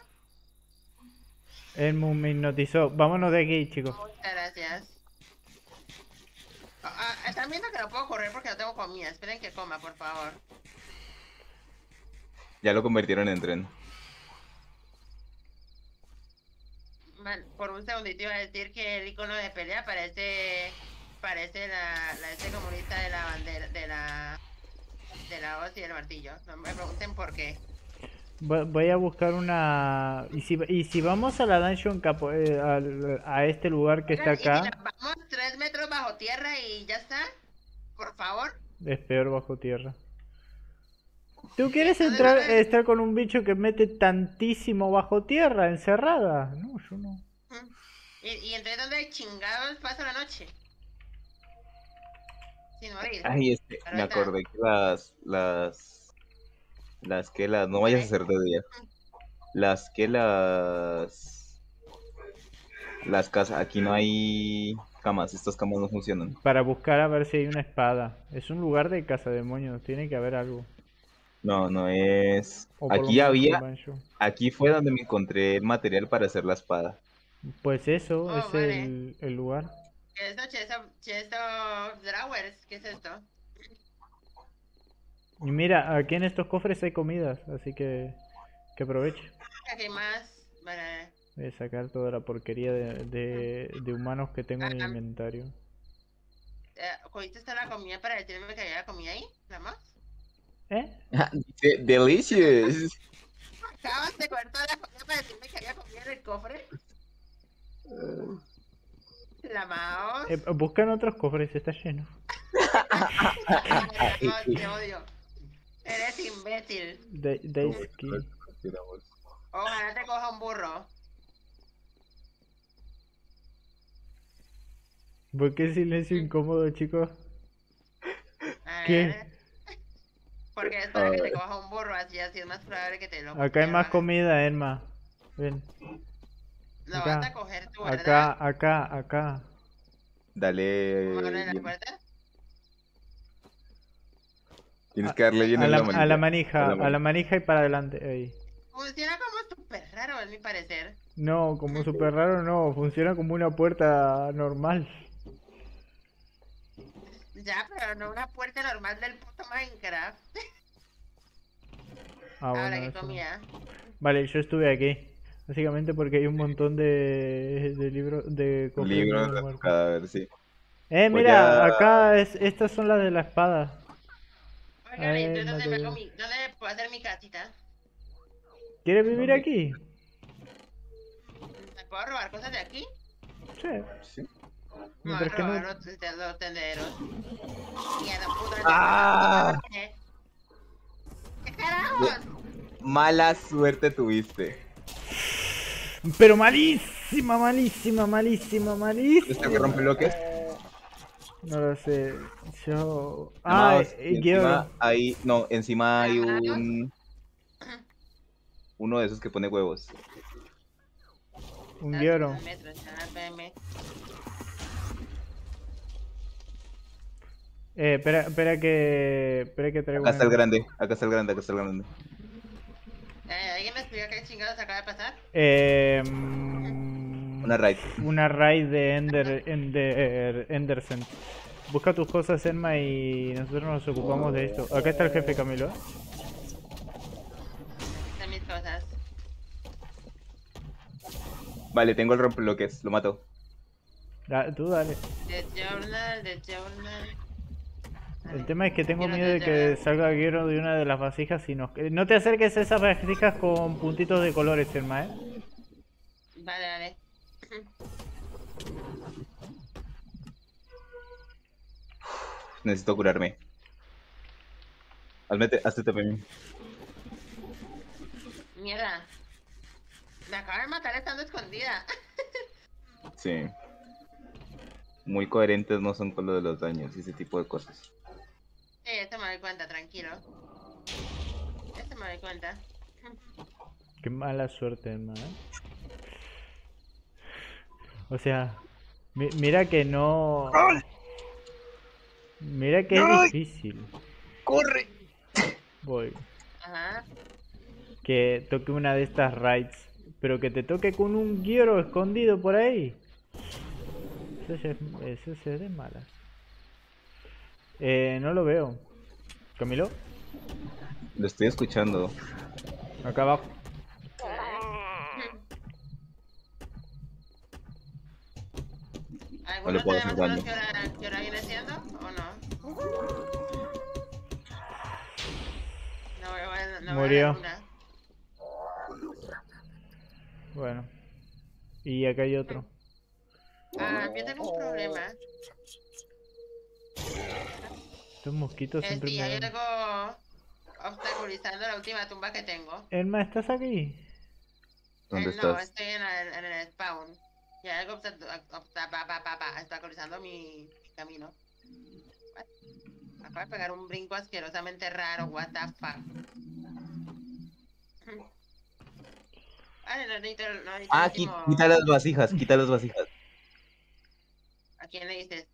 Elmo me hipnotizó. Vámonos de aquí, chicos. Muchas gracias. Ah, ah, están viendo que no puedo correr porque no tengo comida. Esperen que coma, por favor. Ya lo convirtieron en tren. Man, por un segundito iba a decir que el icono de pelea parece parece la, la este comunista de la bandera, de la de la hoz y el martillo. No me pregunten por qué. Voy voy a buscar una... ¿Y si, y si vamos a la Dungeon Capo, eh, al- a este lugar que está Oigan, y si acá? nos vamos tres metros bajo tierra y ya está. Por favor. Es peor bajo tierra. ¿Tú quieres entrar, estar con un bicho que mete tantísimo bajo tierra, encerrada? No, yo no. Mm. Y, y entonces, ¿dónde chingados pasa la noche? Sin morir. Ay, este, Pero me está. acordé que las, las, las que las, no vayas a hacer de día. Las que las, las casas, aquí no hay camas, estas camas no funcionan. Para buscar a ver si hay una espada. Es un lugar de cazademonios, tiene que haber algo. No, no es, O por lo aquí menos había, un banjo. aquí fue donde me encontré el material para hacer la espada. Pues eso Oh, es vale. el, el lugar. ¿Qué es esto? Chest of, chest of Drawers. ¿Qué es esto? Y mira, aquí en estos cofres hay comidas, así que que aproveche. Aquí hay más. Vale. Voy a sacar toda la porquería de, de, de humanos que tengo en el Ah, inventario. eh, ¿cogiste esta la comida para decirme que había comida ahí? ¿La más? ¿Eh? Dice, delicious. Acabas de coger toda la comida para decirme que había comida en el cofre. La mouse. Eh, buscan otros cofres, está lleno. La mouse, te odio. Eres imbécil. Da- Daisuke. Ojalá te coja un burro. ¿Por qué silencio incómodo, chicos? A ¿Qué? ver. Porque es para que te coja un burro, así, así es más probable que te lo Acá hay te lo más haga. comida, Emma. Ven. Lo Acá. vas a coger tú, ¿verdad? Acá, acá, acá. Dale. ¿Cómo abres la bien. puerta? Tienes que darle bien A en la, la manija. a la manija, A la a la manija. manija y para adelante. Ahí. Funciona como súper raro, en mi parecer. No, como súper raro no, funciona como una puerta normal. Ya, pero no una puerta normal del puto Minecraft. Ah, Ahora, bueno, ¿qué eso. comía? Vale, yo estuve aquí. Básicamente porque hay un montón de, de libros, de cofres Libros no de tu muertos. cadáver, sí. Eh, Voy mira, a- acá es, estas son las de la espada. Oigan, ¿y Ay, entonces dónde, me material. hago mi- dónde puedo hacer mi casita? ¿Quieres vivir ¿Dónde? aquí? ¿Me puedo robar cosas de aquí? Sí. Sí. Me voy a Mientras que robar no... los, de- los tenderos. Mierda, puta. ¡Ah! ¿Qué? ¿Qué carajos? Mala suerte tuviste. Pero malísima, malísima, malísima, ¿Este que malísima. rompe bloques? No lo sé. Yo... Nada Ah, más, eh, y quiero... encima hay, no, encima hay Ajá. un, uno de esos que pone huevos. Un Ah, guioro. sí, metros, ah, espérame. Eh, espera, espera que... Espera que traigo Acá está el una- grande, acá está el grande, acá está el grande. Eh, ¿Alguien me explica qué chingados acaba de pasar? Eh, mm, Una raid. una raid de Ender, Ender, Endercent. Busca tus cosas, Enma, y nosotros nos ocupamos de esto. Acá está el jefe, Camilo. De mis cosas. Vale, tengo el rompebloques, lo mato. Da- tú dale. The Journal, The Journal. El tema es que tengo Quiero miedo de The que Journal. salga Guero de una de las vasijas y nos... eh, No te acerques a esas vasijas con puntitos de colores, Enma, ¿eh? Vale, vale. Necesito curarme. Hazme, te- hazte T P M. Mierda. Me acaban de matar estando escondida. Sí. Muy coherentes no son con lo de los daños y ese tipo de cosas. Sí, esto me doy cuenta, tranquilo. Esto me doy cuenta. Qué mala suerte, Enma, ¿eh? O sea, mi- mira que no... Mira que es difícil. ¡Corre! Voy. Ajá. Que toque una de estas raids, pero que te toque con un guioro escondido por ahí. Eso sí es, eso sí es de malas. Eh, no lo veo. ¿Camilo? Lo estoy escuchando. Acá abajo. ¿Alguno puedo sabe hacer más o menos daño. qué hora, qué hora viene siendo? ¿O no? No veo, no veo Murió. la luna. Bueno. Y acá hay otro. Ah, yo tengo un problema. Estos mosquitos Eh, siempre sí, me hay dan... algo obstaculizando la última tumba que tengo. Elma, ¿estás aquí? ¿Dónde Eh, no, estás? estoy en el, en el spawn. Y hay algo obsta- obsta- pa- pa- pa- pa- obstaculizando mi, mi camino. What? Acabo de pegar un brinco asquerosamente raro, what the fuck. Vale, no necesito, no necesito Ah, el qui- último... quita las vasijas, quita las vasijas. ¿A quién le dices?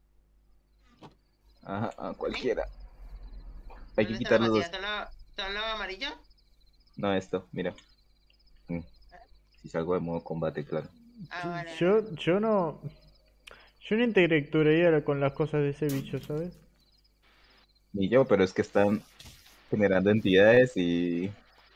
Ajá, a cualquiera. Hay que ¿Dónde quitar está la los vacía? dos. ¿Solo, solo amarillo? No, esto, mira. Mm. Si salgo de modo combate, claro. Ah, vale. Yo, yo no... Yo no interactuaría con las cosas de ese bicho, ¿sabes? Ni yo, pero es que están generando entidades y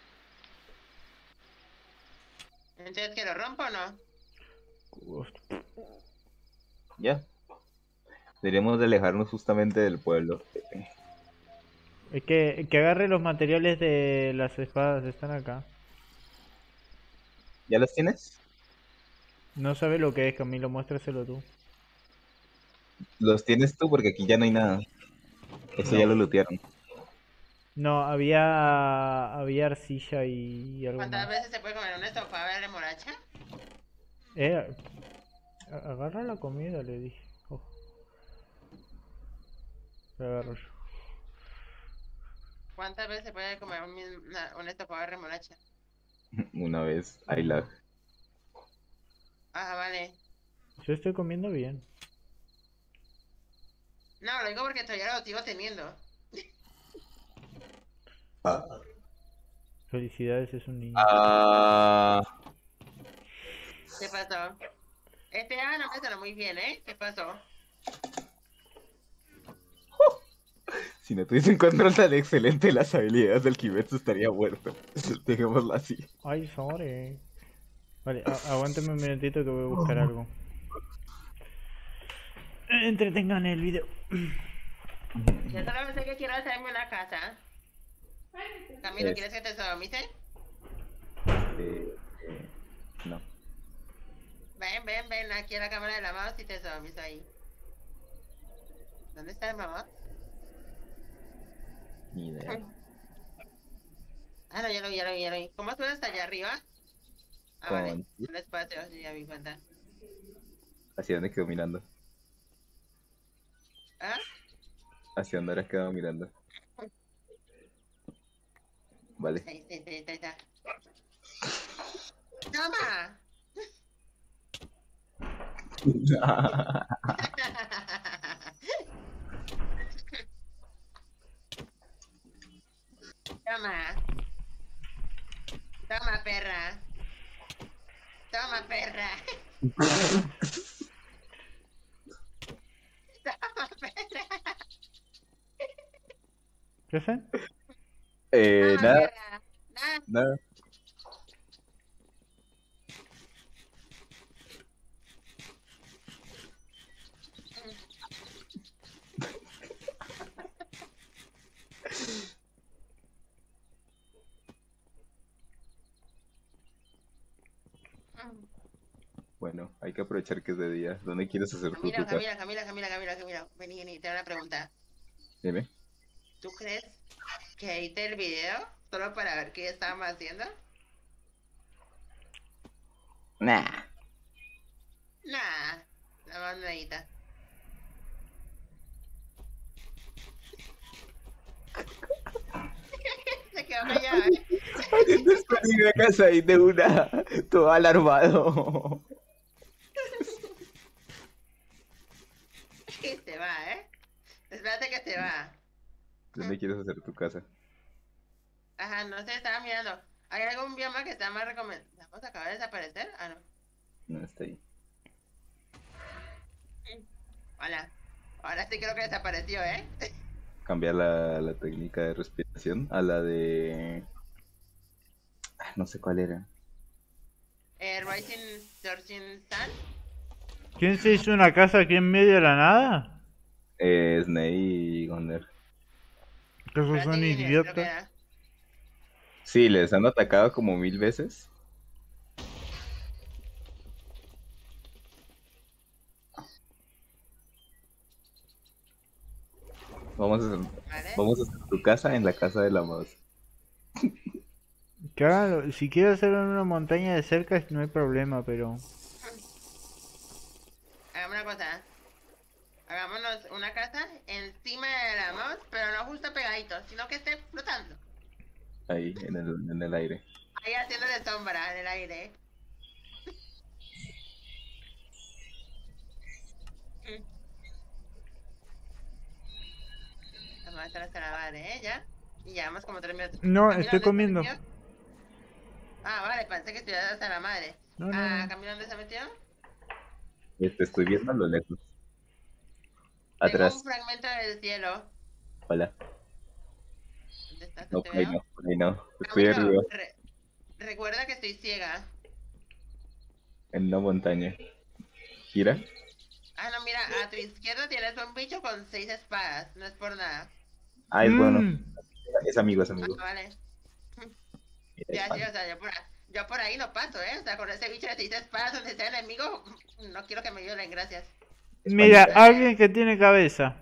Entonces, ¿que lo rompo o no? Uf, ya. Deberíamos de alejarnos justamente del pueblo. es que, que agarre los materiales de las espadas, están acá. ¿Ya los tienes? No sabe lo que es, Camilo, muéstraselo tú. Los tienes tú porque aquí ya no hay nada. Eso ya No. lo lootearon. No, había había arcilla y, y algo ¿Cuántas más. veces se puede comer un estofado de remolacha? Eh, a- agarra la comida, le dije. Oh, la agarro yo. ¿Cuántas veces se puede comer un, mis- una- un estofado de remolacha? Una vez, hay lag. Ah, vale. Yo estoy comiendo bien. No, lo digo porque todavía lo sigo teniendo. Felicidades, es un niño. Ah, ¿Qué pasó? Este ah, no me sonó muy bien, ¿eh? ¿Qué pasó? si no tuviesen control tan excelente de las habilidades del Kimetsu estaría muerto. Dejémoslo así. Ay, sorry. Vale, a- aguántame un minutito que voy a buscar algo. Eh, Entretengan el video. Yo solo sé que quiero hacerme una casa. Camilo, Es- ¿quieres que te sodomice? Eh, eh, no. Ven, ven, ven aquí a la cámara de la mouse y te sodomizo ahí. ¿Dónde está el mamá? Ni idea. Ah, no, ya lo vi, ya lo vi, ya lo vi. ¿Cómo subes hasta allá arriba? Ah, vale. Con... Un espacio, sí, ya me cuenta. ¿Hacia dónde quedó mirando? ¿Ah? ¿Hacia dónde habrás quedado mirando? Vale. Ahí, ahí, ahí, ahí está. ¡Toma! Toma. Toma, perra. Toma, perra. Toma, perra. ¿Qué hacen? eh, Toma, nada, perra. Nada. nada. Bueno, hay que aprovechar que es de día. ¿Dónde quieres hacer tu Camila, tu casa? Camila, Camila, Camila, Camila, Camila. Vení, vení, te hago una pregunta. Dime. ¿Tú crees que edité el video solo para ver qué estábamos haciendo? Nah. Nah, la más nadita. Se quedó callado, ¿eh? Descubrí una casa ahí de una, todo alarmado. Y se va, ¿eh? Espérate que se va. ¿Dónde quieres hacer tu casa? Ajá, no sé, estaba mirando. ¿Hay algún bioma que está más recomendado? ¿Vamos a acabar de desaparecer? Ah, no. No está ahí. Hola. Ahora sí creo que desapareció, ¿eh? Cambiar la, la técnica de respiración a la de... Ah, no sé cuál era. Eh, Rising Searching Sun. ¿Quién se hizo una casa aquí en medio de la nada? Eh, Snake y Goner. Que esos son Rising Lineage, creo que idiotas. era. Sí, les han atacado como mil veces. Vamos a hacer, ¿Vale? vamos a hacer tu casa en la casa de la mouse. Que hagan lo- si quiero hacerlo en una montaña de cerca no hay problema, pero... Hagamos una cosa. Hagámonos una casa encima de la mouse, pero no justo pegadito, sino que esté flotando. Ahí, en el, en el aire. Ahí haciéndole sombra en el aire. Vamos a estar hasta la madre, ¿eh? Ya. Y llevamos como tres minutos. No, Camila, estoy ¿dónde está el comiendo. mío? Ah, vale, pensé que estuvieras hasta la madre. No, no, Ah, no. ¿Camilo dónde se metió? Te estoy viendo a lo lejos. Tengo un Atrás. fragmento del cielo. Hola. ¿Dónde estás? No No, te por ahí veo. no, por ahí no. Estoy Camilo, arriba, re- recuerda que estoy ciega. en una montaña. Gira. Ah, no, mira, a tu izquierda tienes un bicho con seis espadas. No es por nada. Ah, es bueno. Mm. Es amigo, es Ah, amigo. vale. Mira, Ya, sí, espada. o sea, yo por, a- yo por ahí no paso, ¿eh? O sea, con ese bicho de seis espadas donde sea enemigo, no quiero que me violen, gracias. Mira, Espadita. alguien que tiene cabeza.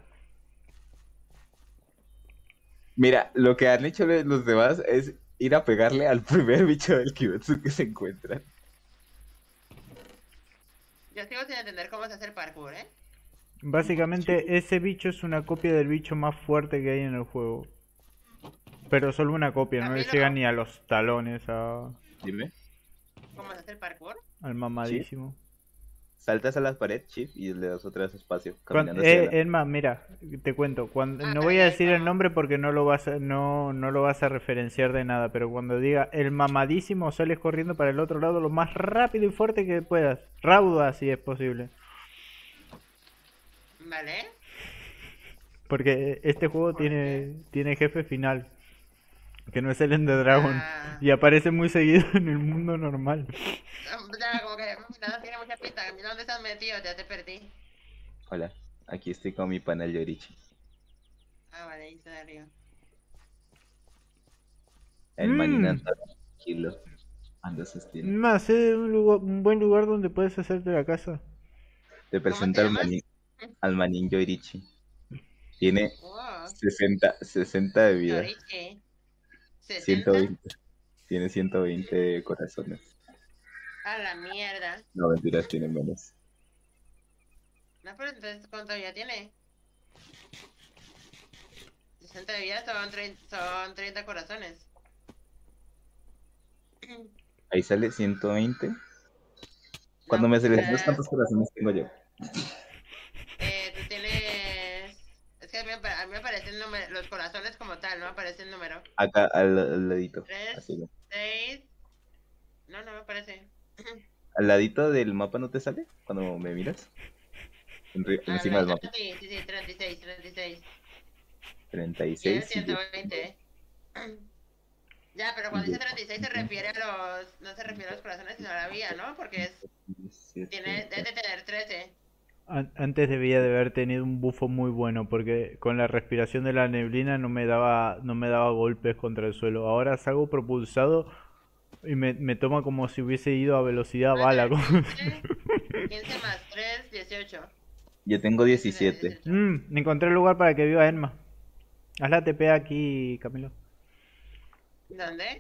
Mira, lo que han hecho los demás es ir a pegarle al primer bicho del Kimetsu que se encuentra. Yo sigo sin entender cómo se hace el parkour, ¿eh? Básicamente ese bicho es una copia del bicho más fuerte que hay en el juego. Pero solo una copia, no le Camilo, llega ni a los talones a... Dime. ¿cómo se hace el parkour? al Shift. mamadísimo. Saltas a la pared, shift, y le das otra vez espacio, Cuan- caminando hacia eh, adelante. Elma, mira, te cuento, cuando, Ah, no pero voy a ya decir el como. nombre porque no lo vas a, no, no lo vas a referenciar de nada, pero cuando diga el mamadísimo sales corriendo para el otro lado lo más rápido y fuerte que puedas. Rauda si es posible. ¿Vale? Porque este juego ¿Por qué? tiene, tiene jefe final, que no es el Ender Dragon, Ah, y aparece muy seguido en el mundo normal. ya, como que nada tiene mucha pinta. Camilo, ¿dónde estás metido? Ya te perdí. Hola, aquí estoy con mi pana el Yorichi. Ah, vale, ahí está de arriba. El Mmm, maninanta tranquilo. Anda sostiene. más, es un, lugar- un buen lugar donde puedes hacerte la casa. Te ¿Cómo te presento al llamas? manin, al manin Yorichi. Tiene Oh, sesenta, sesenta de vida. Yorichi. ciento ¿setenta? veinte. Tiene ciento veinte corazones. A la mierda. No, mentiras, tiene menos. No, pero entonces, ¿cuánto ya tiene? sesenta de vida son, trein- son treinta corazones. Ahí sale ciento veinte. No, Cuando me pues seleccionas está. cuántos corazones tengo yo. Eh, tú tienes. Es que a mí, me apa- a mí me aparecen número- los corazones como tal, no me aparece el número. Acá al, al ladito. Tres, Así. seis. No, no me aparece. Al ladito del mapa no te sale cuando me miras. Enri- Ah, Encima del la- mapa. ah, sí, sí, sí, treinta y seis, treinta y seis. treinta y Y es seis y yo ciento veinte. Ya, pero cuando y yo dice treinta y seis se refiere a los. No se refiere a los corazones, sino a la vida, ¿no? Porque es. Tiene, debe de tener trece. An- Antes debía de haber tenido un bufo muy bueno porque con la respiración de la neblina no me daba no me daba golpes contra el suelo. Ahora salgo propulsado y me, me toma como si hubiese ido a velocidad Va a bala. tener quince. quince más tres, dieciocho. Yo tengo quince, diecisiete. dieciocho. Mm, encontré el lugar para que viva Emma. Haz la T P aquí, Camilo. ¿Dónde?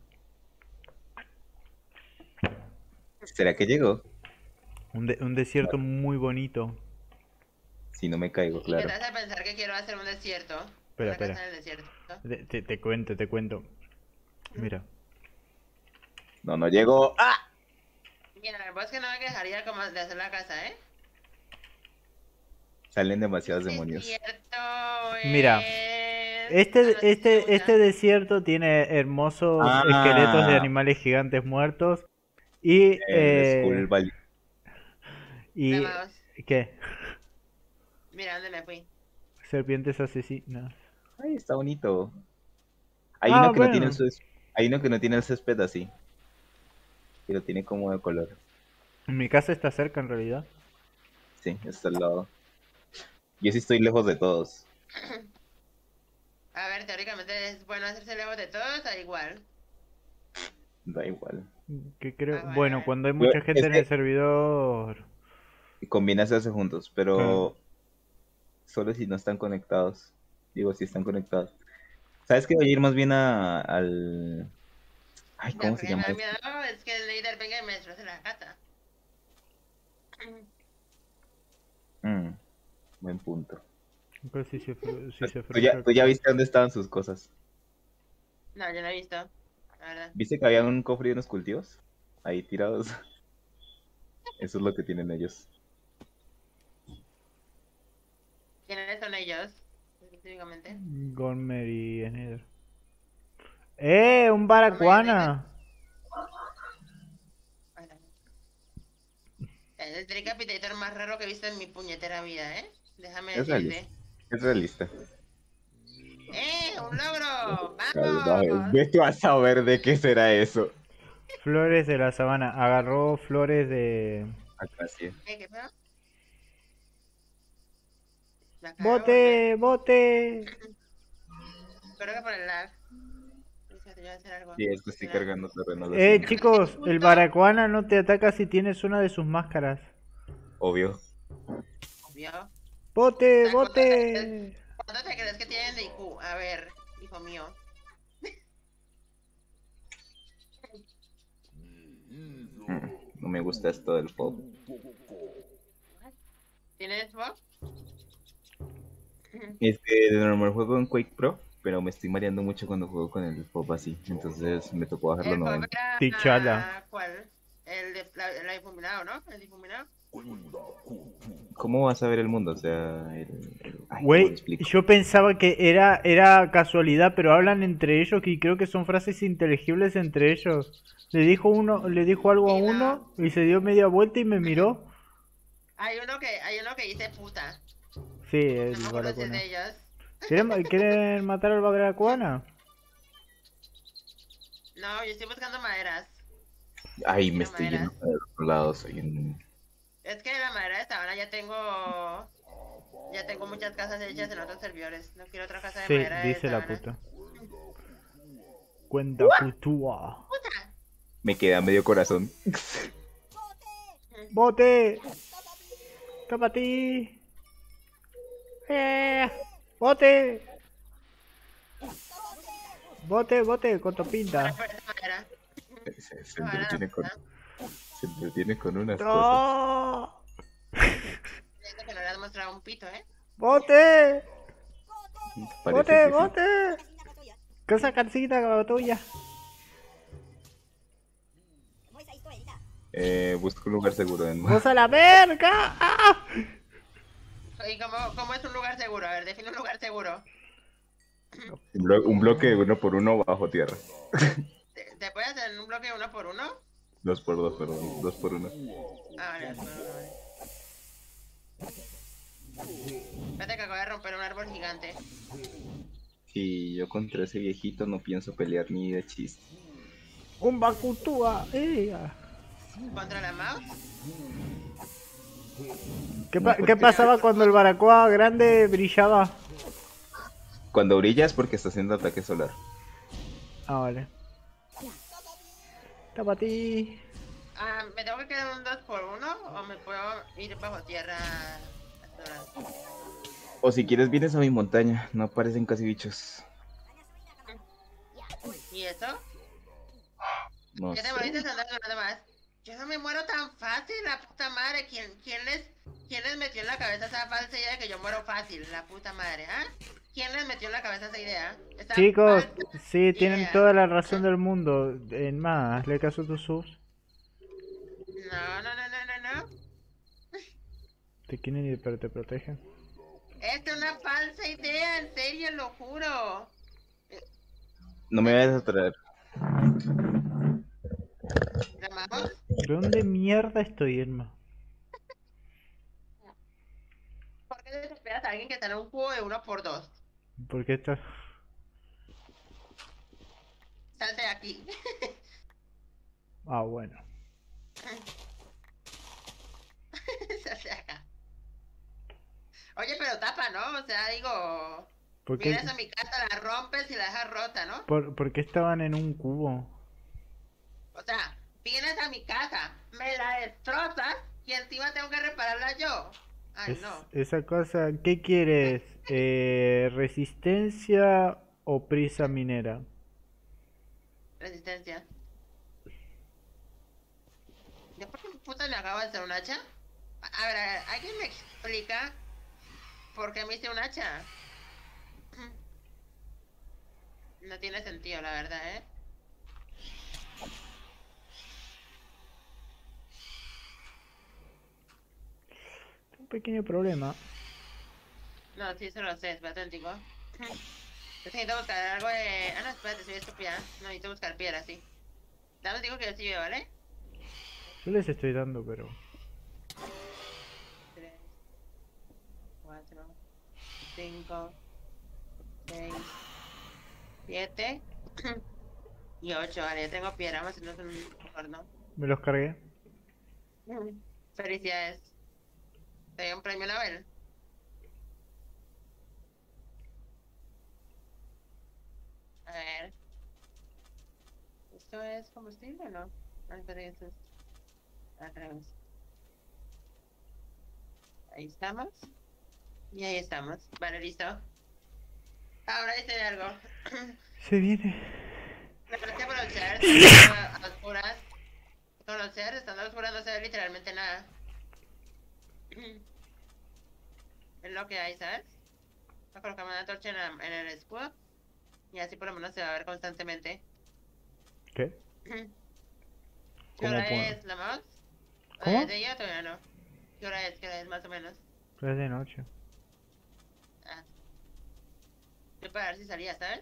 ¿Será que llegó? Un, de- un desierto muy bonito. Si no me caigo, ¿Y qué claro. te hace pensar que quiero hacer un desierto? Espera, Una casa espera. en el desierto. Te, te- te cuento, te cuento. Mira. No, no llegó. ¡Ah! Mira, el bosque no me quejaría como de hacer la casa, ¿eh? Salen demasiados demonios. Desierto Mira, es... Este, Ah, no, sí me este, gusta. este desierto tiene hermosos Ah. esqueletos de animales gigantes muertos y El eh, Skull Valley. y Vamos, ¿qué? mira dónde me fui. Serpientes asesinas. Ay, está bonito. Hay Ah, uno que no tiene el bueno. césped, hay uno que no tiene el césped así. Y lo tiene como de color. Mi casa está cerca en realidad. Sí, está al lado. Yo sí estoy lejos de todos. A ver, teóricamente es bueno hacerse lejos de todos, da igual. Da igual. Que creo, Ah, vale, bueno, vale. cuando hay Yo- mucha gente es en que- el servidor. Conviene hacerse juntos, pero Claro. solo si no están conectados. Digo, si están conectados. ¿Sabes qué? Voy a ir más bien a, al... Ay, Ya, ¿cómo se porque me llama da esto? miedo es que el líder venga y me destroce la casa. Mm, buen punto. Creo que sí se, fru- sí se ¿Tú ya, frustra. tú ya viste dónde estaban sus cosas? No, yo no he visto, la verdad. ¿Viste que había un cofre y unos cultivos? Ahí tirados. Eso es lo que tienen ellos. ¿Quiénes son ellos? Específicamente. Gormer y Nether. ¡Eh! ¡Un Baracuana! Bueno, el Decapitator más raro que he visto en mi puñetera vida, ¿eh? Déjame Es decirte. realista. Es realista. ¡Eh! ¡Un logro! Salvaje. ¡Vamos! Ve tú a saber de qué será eso. Flores de la sabana. Agarró flores de... Acá sí. ¿Eh, qué pedo? Me acabo de ¡Bote! volver. ¡Bote! Creo que por el lag. No sé, te voy a hacer algo. Sí, es que estoy Mira. cargando terreno. lo Eh, siento. chicos, el Baracuana no te ataca si tienes una de sus máscaras. Obvio. Obvio. ¡Bote! O sea, ¿cuánto te crees- ¡Bote! ¿Cuánto te crees que tienen de I Q? A ver, hijo mío. Mm, No me gusta esto del pop. ¿Tienes Xbox? Es que de normal juego en Quake Pro, pero me estoy mareando mucho cuando juego con el pop así. Entonces me tocó bajarlo a El juego noventa. era... Tichala. ¿Cuál? El de la, la difuminado, ¿no? El difuminado. ¿Cómo vas a ver el mundo? O sea, el... el- ay, ¿cómo lo Güey, explico? yo pensaba que era, era casualidad, pero hablan entre ellos y creo que son frases inteligibles entre ellos. Le dijo uno, le dijo algo a Sí, no. uno y se dio media vuelta y me miró. Hay uno que, hay uno que dice puta. Sí, No el me acuerdo si es Baracuana. de ellos. ¿Quieren, ma- quieren matar al Baracuana? No, yo estoy buscando maderas. Ay, me no estoy maderas. yendo a otro lado. Soy un... Es que la madera de sabana ya tengo... Ya tengo muchas casas hechas en otros servidores. No quiero otra casa de Sí, madera de dice la sabana. puta. Cuenta putúa. ¡Puta! Me queda medio corazón. ¡Bote! ¡Toma a ti! ¡Eh! ¡Bote! ¡Bote, bote! Con tu pinta. Por esa madera. Se, se No, ahora entretiene la con, puta. se entretiene con unas cosas. ¡No! Siento que no le has mostrado un pito, ¿eh? ¡Bote! Parece ¡Bote, que sí. bote! ¿Qué esa cancita tuya? Eh, busco un lugar seguro en... ¡Vos a la verga! ¡Ah! ¿Y cómo, cómo es un lugar seguro? A ver, define un lugar seguro. un, blo- un bloque uno por uno bajo tierra. ¿Te, te puedes hacer un bloque uno por uno? Dos por dos, perdón. Dos por uno. Ah, vale, dos por uno, vale. Espérate que acabo de romper un árbol gigante. Y yo contra ese viejito no pienso pelear ni de chiste. ¡Un bacutúa! ¡Eh! ¿Contra la mouse? ¿Qué, No, pa- ¿por ¿Qué qué? pasaba cuando el Baracoa grande brillaba? Cuando brillas porque está haciendo ataque solar. Ah, vale. Está para ti. Ah, ¿me tengo que quedar un dos por uno o me puedo ir bajo tierra a explorar? O si quieres vienes a mi montaña, no aparecen casi bichos. ¿Y eso? No ¿Qué te sé. moriste andando nada más? Yo no me muero tan fácil, la puta madre. ¿Quién, quién, les, ¿Quién les metió en la cabeza esa falsa idea de que yo muero fácil? La puta madre, ¿ah? ¿Quién les metió en la cabeza esa idea? Esa Chicos, falsa sí, tienen idea. toda la razón del mundo. En más, hazle caso a tus subs. No, no, no, no, no, no. Te quieren ir, pero te protegen. Esta es una falsa idea, en serio, lo juro. No me vayas a traer. ¿Llamamos? ¿De dónde mierda estoy, Elma? ¿Por qué desesperas a alguien que está en un cubo de uno por dos? ¿Por qué estás...? Salte de aquí. Ah, bueno. Salte de acá. Oye, pero tapa, ¿no? O sea, digo... ¿Por qué, Vienes a mi casa, la rompes y la dejas rota, ¿no? por, por qué estaban en un cubo? O sea, vienes a mi casa, me la destrozas y encima tengo que repararla yo. Ay, Es- no. Esa cosa... ¿Qué quieres? Eh, ¿Resistencia o prisa minera? Resistencia. ¿Yo por qué puta me acabo de hacer un hacha? A a ver, a ver, ¿alguien me explica por qué me hice un hacha? No tiene sentido, la verdad, ¿eh? Un pequeño problema. No, sí, eso lo sé, espérate un tico. Necesito buscar algo de... Ah, no, espérate, soy estúpida. No, necesito buscar piedra, sí. Dame un tico que yo sí veo, ¿vale? Yo les estoy dando, pero... cinco, seis, siete y ocho. Vale, ya tengo piedra, vamos a hacernos un mejor, ¿no? Me los cargué. Mm, Felicidades. Te doy un premio Nobel. A ver. ¿Esto es combustible o no? Ah, pero esto es al revés. Ahí estamos. Y ahí estamos. Vale, listo. Ahora hice algo. Se viene. Me parece aprovechar estando a a oscuras. Conocer, estando a oscuras no se ve literalmente nada. Es lo que hay, ¿sabes? Voy a colocar una torcha en, la- en el escudo. Y así por lo menos se va a ver constantemente. ¿Qué? ¿Qué ¿Cómo hora puedo? es, la mouse? ¿Cómo? Eh, ¿De ella todavía no? ¿Qué hora es? ¿Qué hora es más o menos? Es de noche. Ah, yo para ver si salía, ¿sabes?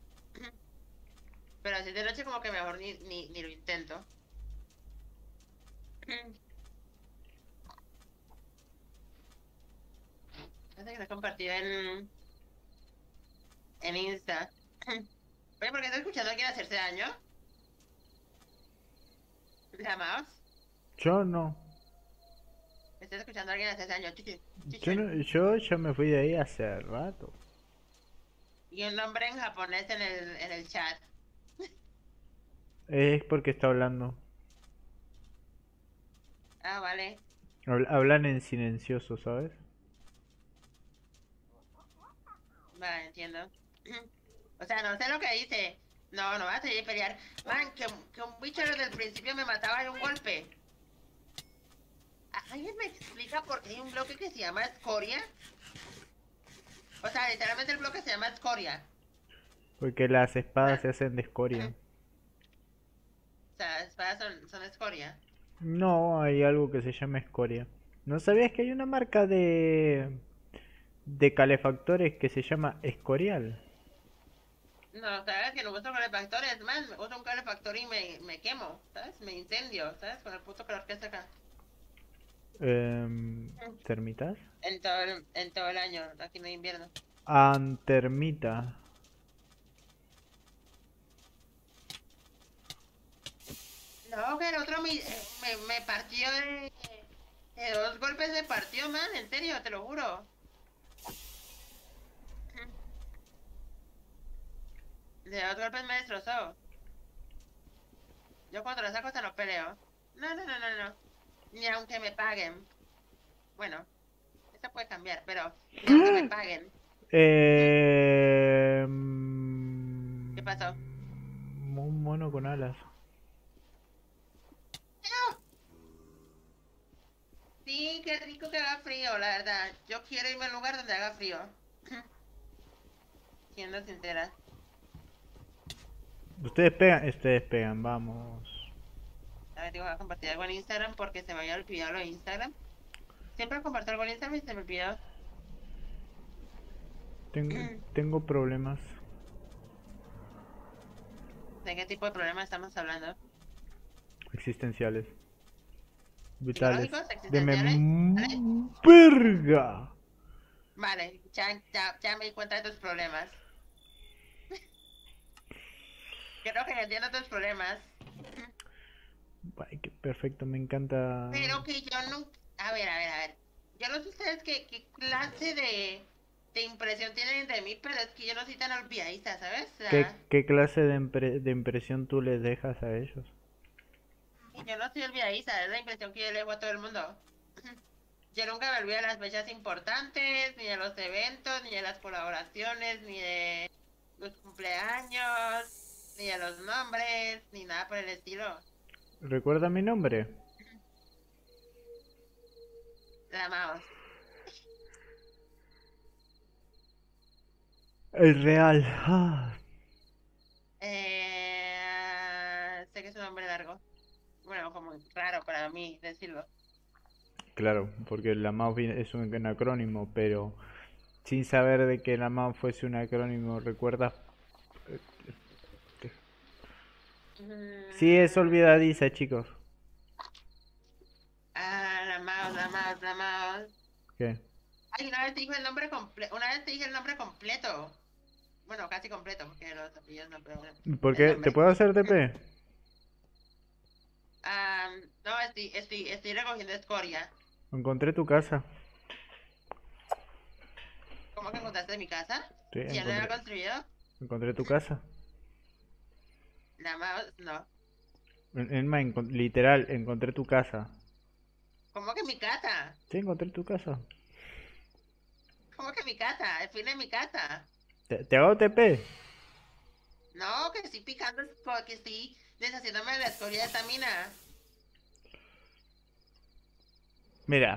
Pero si es de noche como que mejor ni, ni, ni lo intento. Parece que lo he compartido en, en Insta. Oye, ¿por qué estoy escuchando a alguien hacerse daño? ¿La mouse? Yo no. Estoy escuchando a alguien hacerse daño. Chichi, Yo, chichi. no, yo ya me fui de ahí hace rato. Y un nombre en japonés en el, en el chat. Es porque está hablando. Ah, vale. Habl- Hablan en silencioso, ¿sabes? Vale, entiendo. O sea, no sé lo que dice. No, no vas a seguir a pelear. Man, que, que un bicho desde el principio me mataba en un golpe. ¿Alguien me explica por qué hay un bloque que se llama escoria? O sea, literalmente el bloque se llama escoria. Porque las espadas Ah. se hacen de escoria. O sea, las espadas son, son escoria. No, hay algo que se llama escoria. ¿No sabías que hay una marca de de calefactores que se llama Escorial? No, sabes que no uso calefactores, man. Uso un calefactor y me, me quemo, ¿sabes? Me incendio, ¿sabes? Con el puto calor que hace acá. Em, ¿Termitas? En todo el, en todo el año, aquí no hay invierno. Antermita. No, que el otro me, me, me partió de, de dos golpes me partió, man, en serio, te lo juro. De dos golpes me destrozó. Yo cuando las saco no peleo. No, no, no, no, no. Ni aunque me paguen. Bueno, eso puede cambiar, pero ni aunque me paguen. Eh... ¿Qué pasó? Un mono con alas. Sí, qué rico que haga frío, la verdad. Yo quiero irme a un lugar donde haga frío. Siendo sincera. Ustedes pegan, ustedes pegan, vamos. A ver, digo, voy a compartir algo en Instagram porque se me había olvidado lo de Instagram. Siempre comparto algo en Instagram y se me olvidó. Tengo, tengo problemas. ¿De qué tipo de problemas estamos hablando? Existenciales. Vitales. ¿Psicológicos? Deme ¿Existenciales? ¿Vale? m- verga. Vale, ya, ya, ya me di cuenta de tus problemas. Creo que entiendo tus problemas. Ay, qué perfecto, me encanta. Pero que yo no... A ver, a ver, a ver. Yo no sé ustedes qué, qué clase de, de impresión tienen de mí, pero es que yo no soy tan olvidadiza, ¿sabes? O sea, ¿Qué, qué clase de, impre- de impresión tú les dejas a ellos? yo no soy olvidadiza, es la impresión que yo le dejo a todo el mundo. Yo nunca me olvido de las fechas importantes, ni de los eventos, ni de las colaboraciones, ni de los cumpleaños, ni de los nombres, ni nada por el estilo. ¿Recuerda mi nombre? La amamos. El real. Ah. Eh, sé que es un nombre largo. Bueno, como raro para mí decirlo. Claro, porque la M A U es un acrónimo, pero sin saber de que la M A U fuese un acrónimo, ¿recuerdas? Sí, es olvidadiza, chicos. Ah, la mouse, la mouse, la mouse. ¿Qué? Ay, una vez te dije el nombre completo. Una vez te dije el nombre completo. Bueno, casi completo, porque los apellidos no, pero bueno. ¿Por El qué? nombre. ¿Te puedo hacer T P? Ah, no, estoy, estoy, estoy recogiendo escoria. Encontré tu casa. ¿Cómo que encontraste mi casa? Sí, Si ya no la he encontré, construido. encontré tu casa. Nada más, no. En, en ma- encon- literal, encontré tu casa. ¿Cómo que mi casa? Sí, encontré tu casa. ¿Cómo que mi casa? El fin de mi casa. ¿Te, te hago T P? No, que estoy picando, el- que estoy deshaciéndome de la escoria de esta mina. Mira,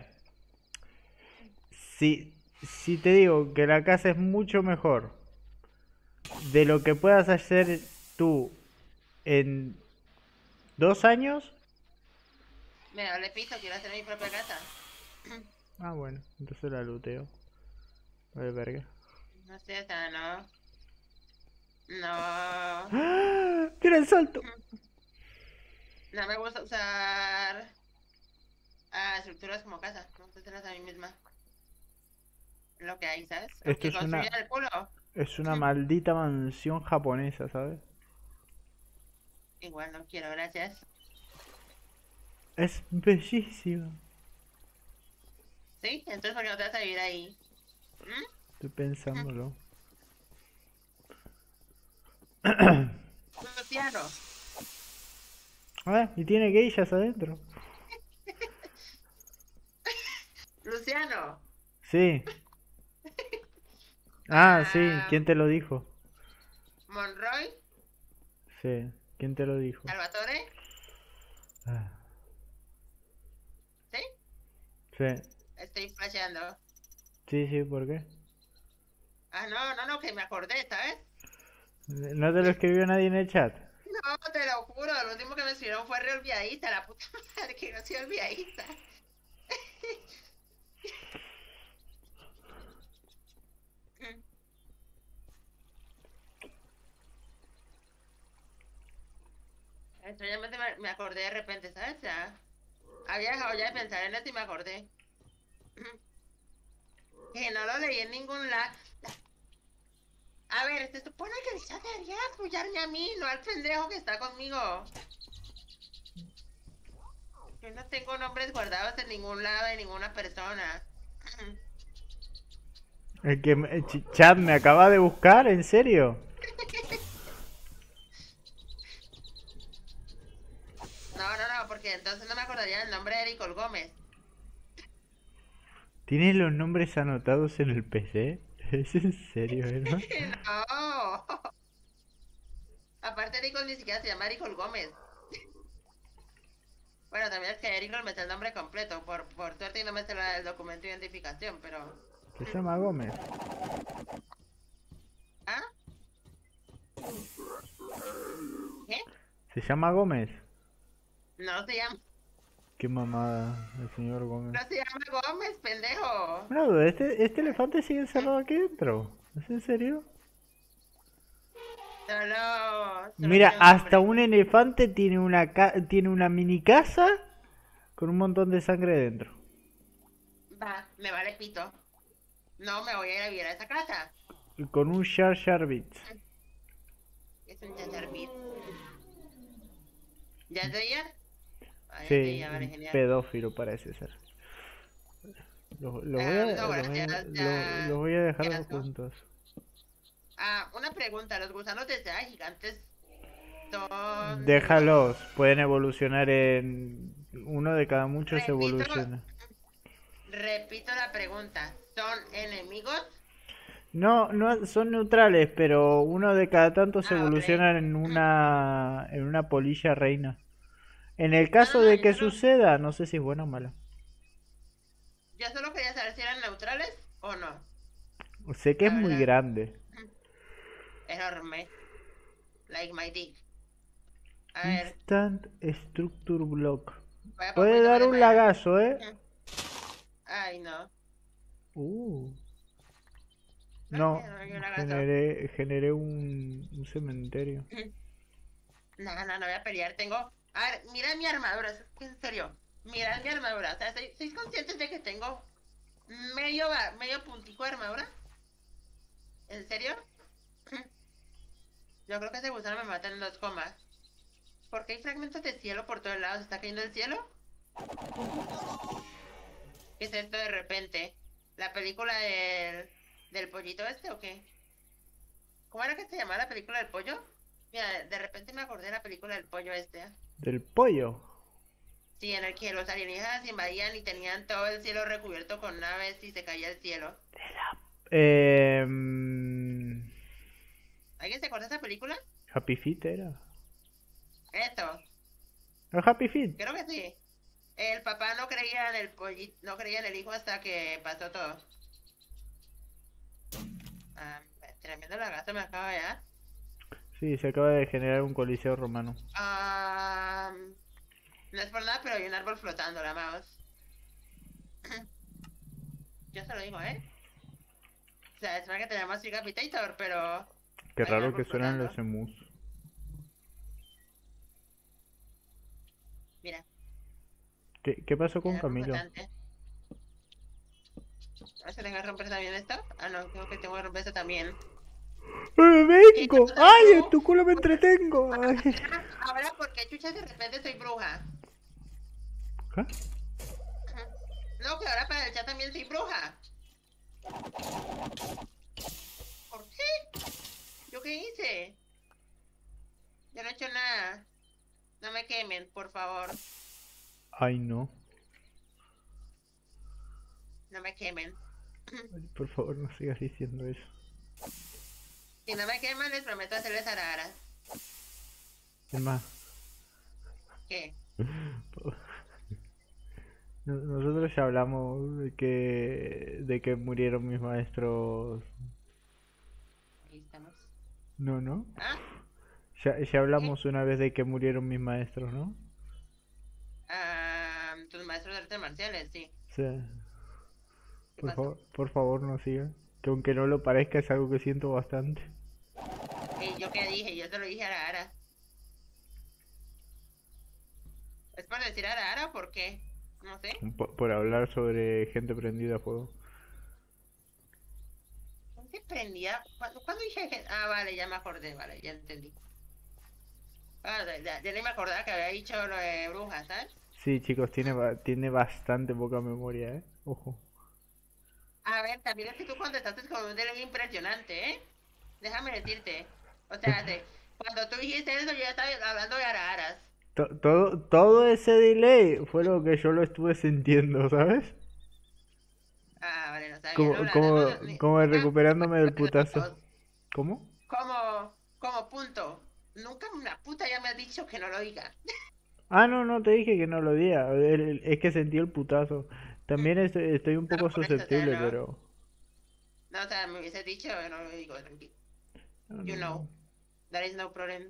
si, si te digo que la casa es mucho mejor de lo que puedas hacer tú en dos años, Me vale pito, quiero hacer mi propia casa. ah bueno, entonces la luteo. Vale, verga. No sé, o sea, no. No. ¡Ah! ¡Tira el salto! No me gusta usar ah, estructuras como casa. Me gusta hacerlas a mí misma. Lo que hay, ¿sabes? Esto Aunque es construyan una, el culo. es una maldita mansión japonesa, ¿sabes? Igual no quiero, gracias. Es bellísima. ¿Sí? Entonces, ¿por qué no te vas a vivir ahí? ¿Mm? Estoy pensándolo. Luciano. Ah, y tiene geishas adentro. Luciano. Sí. Ah, sí, Ah, ¿quién te lo dijo? Monroy. Sí, ¿quién te lo dijo? Salvatore. Ah, ¿Sí? sí, Estoy flasheando. sí, sí, ¿por qué? Ah, no, no, no, que me acordé, ¿sabes? ¿No te lo escribió nadie en el chat? No, te lo juro, lo último que me escribieron fue re olvidadita, la puta madre que no soy olvidadita. Extrañamente me, me acordé de repente, ¿sabes? Ya, había dejado ya de pensar en esto y me acordé. Que no lo leí en ningún lado. A ver, se supone que el chat debería apoyarme a mí, no al pendejo que está conmigo. Yo no tengo nombres guardados en ningún lado de ninguna persona. El que me- el ch- chat me acaba de buscar, ¿en serio? No, no, no, porque entonces no me acordaría del nombre de Nicole Gómez. ¿Tienes los nombres anotados en el P C? ¿Es en serio, Emma? No. Aparte, Nicole ni siquiera se llama Nicole Gómez. Bueno, también es que Nicole me está el nombre completo. Por, por suerte y no me sé la- el documento de identificación, pero. Se llama Gómez. ¿Ah? ¿Qué? ¿Se llama Gómez? No se llama. Qué mamada, el señor Gómez. No se llama Gómez, pendejo. Bueno, este, este elefante sigue encerrado aquí dentro. ¿Es en serio? Solo. solo Mira, tiene un hasta nombre. un elefante tiene una ca- tiene una mini casa con un montón de sangre dentro. Va, me vale pito. No me voy a ir a vivir a esa casa. Y con un Jar Jar Binks. Es un Chazarbit. ¿Ya es de ella? Ay, Sí, es de ella, vale, un genial. pedófilo parece ser. Los los voy, Ah, a, no, los voy a- gracias, lo- ya- los voy a dejar qué asco. juntos. Ah, una pregunta, ¿los gusanos de seda gigantes son... Déjalos, pueden evolucionar en... Uno de cada muchos Repito. evoluciona. Repito la pregunta, ¿son enemigos? No, no son neutrales, pero uno de cada tanto se Ah, ok. evoluciona en una en una polilla reina. En el No, caso no, no, de yo que solo, suceda, no sé si es buena o mala. yo solo quería saber si eran neutrales o no. Sé que La es muy verdad, grande. enorme. Like my dick. A ver, Instant Structure Block. voy a Puede poner dar de un manera. lagazo, ¿eh? Ay, no. Uh, No, no, que no hay un lagazo. generé, generé un, un cementerio. No, no, no voy a pelear. Tengo. A ver, mira mi armadura. En serio. Mirad mi armadura. O sea, ¿sois, sois conscientes de que tengo medio, va- medio puntico de armadura. ¿En serio? Yo creo que ese gusano me mata en dos comas. ¿Por qué hay fragmentos de cielo por todos lados? ¿Se está cayendo el cielo? ¿Qué es esto de repente? ¿La película del, del pollito este o qué? ¿Cómo era que se llamaba la película del pollo? Mira, de repente me acordé de la película del pollo este. Del pollo. Sí, en el que los alienígenas invadían y tenían todo el cielo recubierto con naves y se caía el cielo. Eh, ¿Alguien se acuerda de esa película? Happy Feet era. Esto, ¿No Happy Feet? creo que sí. El papá no creía en el pollito, no creía en el hijo hasta que pasó todo. Ah, tremendo lagazo me acaba de dar. Sí, se acaba de generar un coliseo romano. Ah, no es por nada, pero hay un árbol flotando, la mouse. Yo se lo digo, ¿eh? O sea, es verdad que tenemos Decapitator, pero... Qué hay un raro árbol que suenan flotando. los emus. Mira, ¿Qué, qué pasó el con árbol Camilo? flotante. ¿No se tengo que romper también esto? Ah, no, creo que tengo que romper esto también. ¡Eh, ¿Qué vengo! cosa ¡Ay, en tú? tu culo me entretengo! Ay. Ahora, ¿por qué chucha de repente soy bruja? ¿Qué? No, que ahora para el chat también soy bruja. ¿Por qué? ¿Yo qué hice? Yo no he hecho nada. No me quemen, por favor. Ay, no. No me quemen. Ay, por favor, no sigas diciendo eso. Si no me queman, les prometo hacerles araras. Es más, ¿Qué? no- nosotros ya hablamos de que, de que murieron mis maestros. Ahí estamos. No, ¿no? ¿Ah? Ya, ya hablamos una vez de que murieron mis maestros, ¿no? Ah, tus maestros de artes marciales, sí. Sí. ¿Qué Por pasó? favor, por favor, no siga. Que aunque no lo parezca, es algo que siento bastante. ¿Y yo qué dije? Yo te lo dije arara. ¿Es por decir arara o por qué? No sé. Por, por hablar sobre gente prendida a fuego. ¿Dónde prendía? ¿Cuándo, cuándo dije que...? Ah, vale, ya me acordé, vale, ya entendí. Ah, ya, ya, ya ni me acordaba que había dicho lo de brujas, ¿sabes? Sí, chicos, tiene, ba- tiene bastante poca memoria, ¿eh? Ojo. A ver, también es que tú contestaste con un delay impresionante, ¿eh? Déjame decirte. O sea, de- cuando tú dijiste eso, yo ya estaba hablando de araras. To- todo, todo ese delay fue lo que yo lo estuve sintiendo, ¿sabes? Ah, vale, no sabía, ¿no? Como, La como, verdad, ni- como nunca, recuperándome del putazo. ¿Cómo? como, como punto. Nunca una puta ya me ha dicho que no lo diga. Ah, no, no te dije que no lo diga. el- el- Es que sentí el putazo. También estoy, estoy un No, poco por eso, o sea, susceptible, no. pero... No, o sea, me hubiese dicho, no lo digo, tranquilo. no, You no, know, no. there is no problem.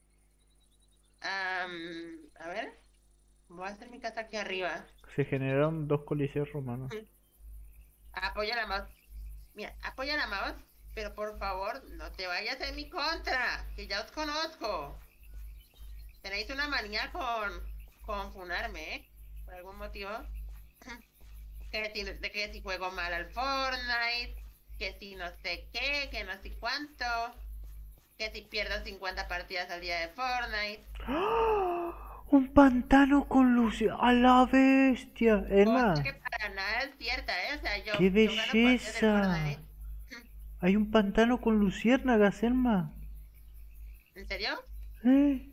Am, a ver, voy a hacer mi casa aquí arriba. Se generaron dos coliseos romanos. Apoya la mouse. Mira, apoya la mouse, pero por favor, no te vayas en mi contra, que ya os conozco. Tenéis una manía con, con funarme, ¿eh? Por algún motivo. Que si, de que si juego mal al Fortnite, que si no sé qué, que no sé cuánto, que si pierdo cincuenta partidas al día de Fortnite. ¡Ah! ¡Un pantano con luz! ¡A la bestia! Es Cosa más, que para nada es cierta, ¿eh? O sea, yo, ¡qué yo gano partidas de belleza! Fortnite. Hay un pantano con luciérnagas, Elma. ¿En serio? ¿Eh?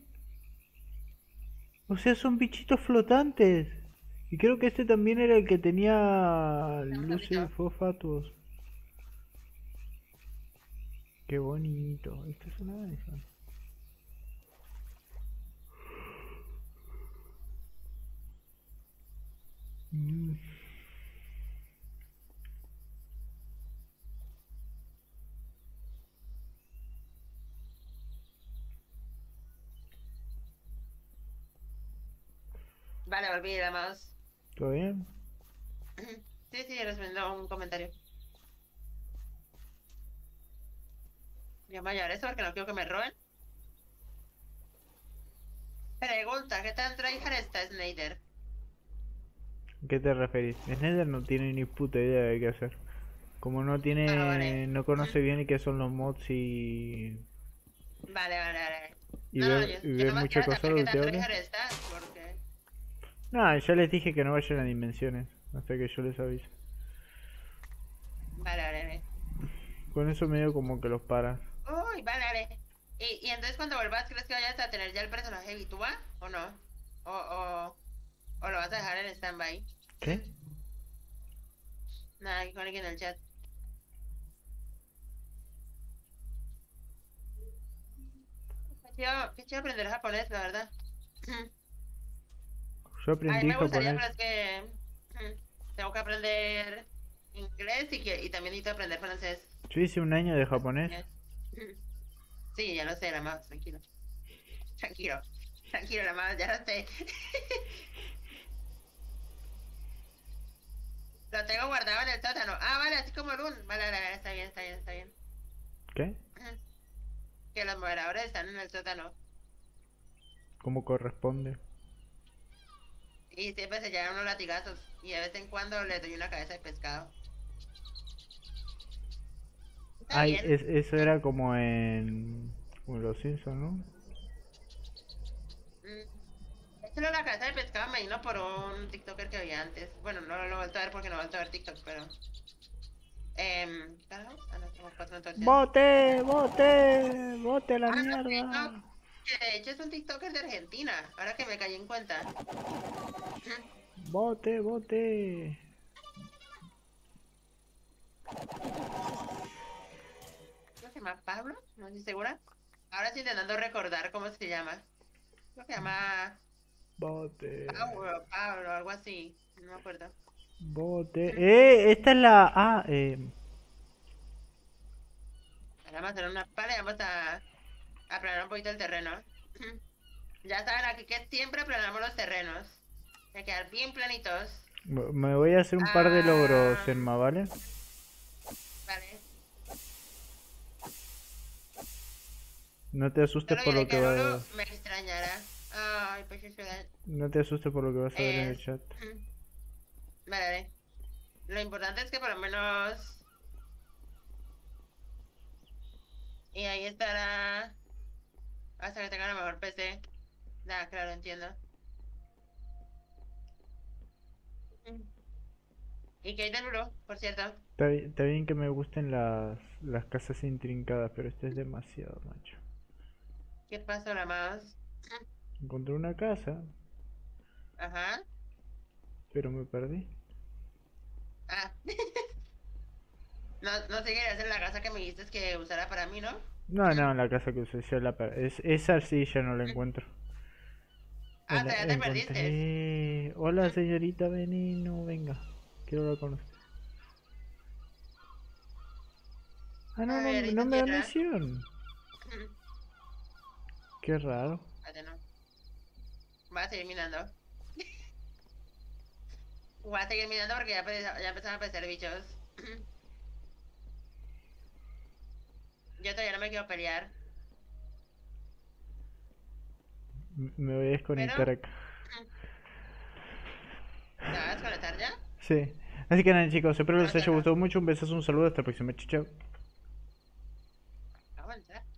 O sea, son bichitos flotantes. Y creo que este también era el que tenía luces fosfatos. Qué bonito. Esto es una de esas. Mm. Vale, volví la mouse. ¿Todo bien? Sí, sí, les mandó un comentario. Voy a mallar eso porque no quiero que me roben. Pregunta, ¿qué tan tryhard está Snyder? ¿A qué te referís? Nether no tiene ni puta idea de qué hacer. Como no tiene, Ah, vale. no conoce bien qué son los mods y, Vale, vale, vale. y No, no, ve, yo, y yo ve nomás mucha quiero cosa saber qué tan looteable. tryhard estás, porque... No, ya les dije que no vayan a dimensiones, hasta que yo les aviso. Vale, vale, vale. Con eso medio como que los para. Uy, vale, vale. Y, y entonces cuando vuelvas, ¿crees que vayas a tener ya el personaje Vitúa? ¿O no? ¿O, o, o lo vas a dejar en stand-by? ¿Qué? Nada, aquí con alguien en el chat. Qué chido, qué chido aprender japonés, la verdad. Yo A mí aprendí me gustaría, japonés. pero es que tengo que aprender inglés y, que, y también necesito aprender francés. Yo hice un año de japonés. Sí, ya lo sé, la más, tranquilo. Tranquilo, tranquilo, la más, ya lo sé. Lo tengo guardado en el sótano. Ah, vale, así como Lun. Vale, vale, vale, está bien, está bien, está bien. ¿Qué? Que los moderadores están en el sótano. ¿Cómo corresponde? Y siempre se llevan unos latigazos. Y de vez en cuando les doy una cabeza de pescado. Está Ay, bien. es, eso era como en, como en Los Simpsons, ¿no? Mm. Esto de la cabeza de pescado me vino por un TikToker que había antes. Bueno, no lo he vuelto a ver porque no he vuelto a ver TikTok, pero... Eh, ¿claro? Ah, no, tengo cuatro entonces. ¡Bote! ¡Bote! ¡Bote a la Ah, no, de hecho, mierda! que de hecho es un TikToker de Argentina. Ahora que me caí en cuenta. ¡Bote! ¡Bote! Creo que se llama Pablo, no estoy segura. Ahora estoy intentando recordar cómo se llama. Creo que se llama ¡Bote! Pablo, Pablo, algo así. No me acuerdo. ¡Bote! ¡Eh! Esta es la... Ah, eh... Ahora vamos a hacer una pala y vamos a, a aplanar un poquito el terreno. Ya saben aquí que siempre aplanamos los terrenos. Hay que quedar bien planitos. me- Me voy a hacer un par de logros, Enma, ¿vale? Vale. No te asustes Solo por diré lo que que Lulu va... me extrañará. Ay, pues eso da- No te asustes por lo que vas a ver en Eh, el chat. Vale, vale. Lo importante es que por lo menos... Y ahí estará... Hasta que tenga la mejor P C. Nada, claro, entiendo. ¿Y qué hay de Lulu, por cierto? Está, bi- está bien que me gusten las, las casas intrincadas, pero este es demasiado, macho. ¿Qué pasó, la más? Encontré una casa, Ajá. pero me perdí. Ah. No, no sé qué hacer la casa que me dijiste que usara para mí, ¿no? No, no, la casa que usé, ya la per- es, esa sí ya no la encuentro. Ah, En o la- sea, ya te perdiste. encontré... Hola, señorita Veneno, venga. Quiero hablar con usted. Ah, no, A no, ver, no esta me da tierra. misión. Qué raro. Espérate, no. Voy a seguir minando. Voy a seguir minando porque ya, empe- ya empezaron a aparecer bichos. Yo todavía no me quiero pelear. M- Me voy a desconectar Pero, acá. ¿te vas a desconectar ya? Sí. Así que nada, chicos, espero No, les ya haya no. gustado mucho. Un besazo, un saludo, hasta la próxima. Chao, chao. Aguanta.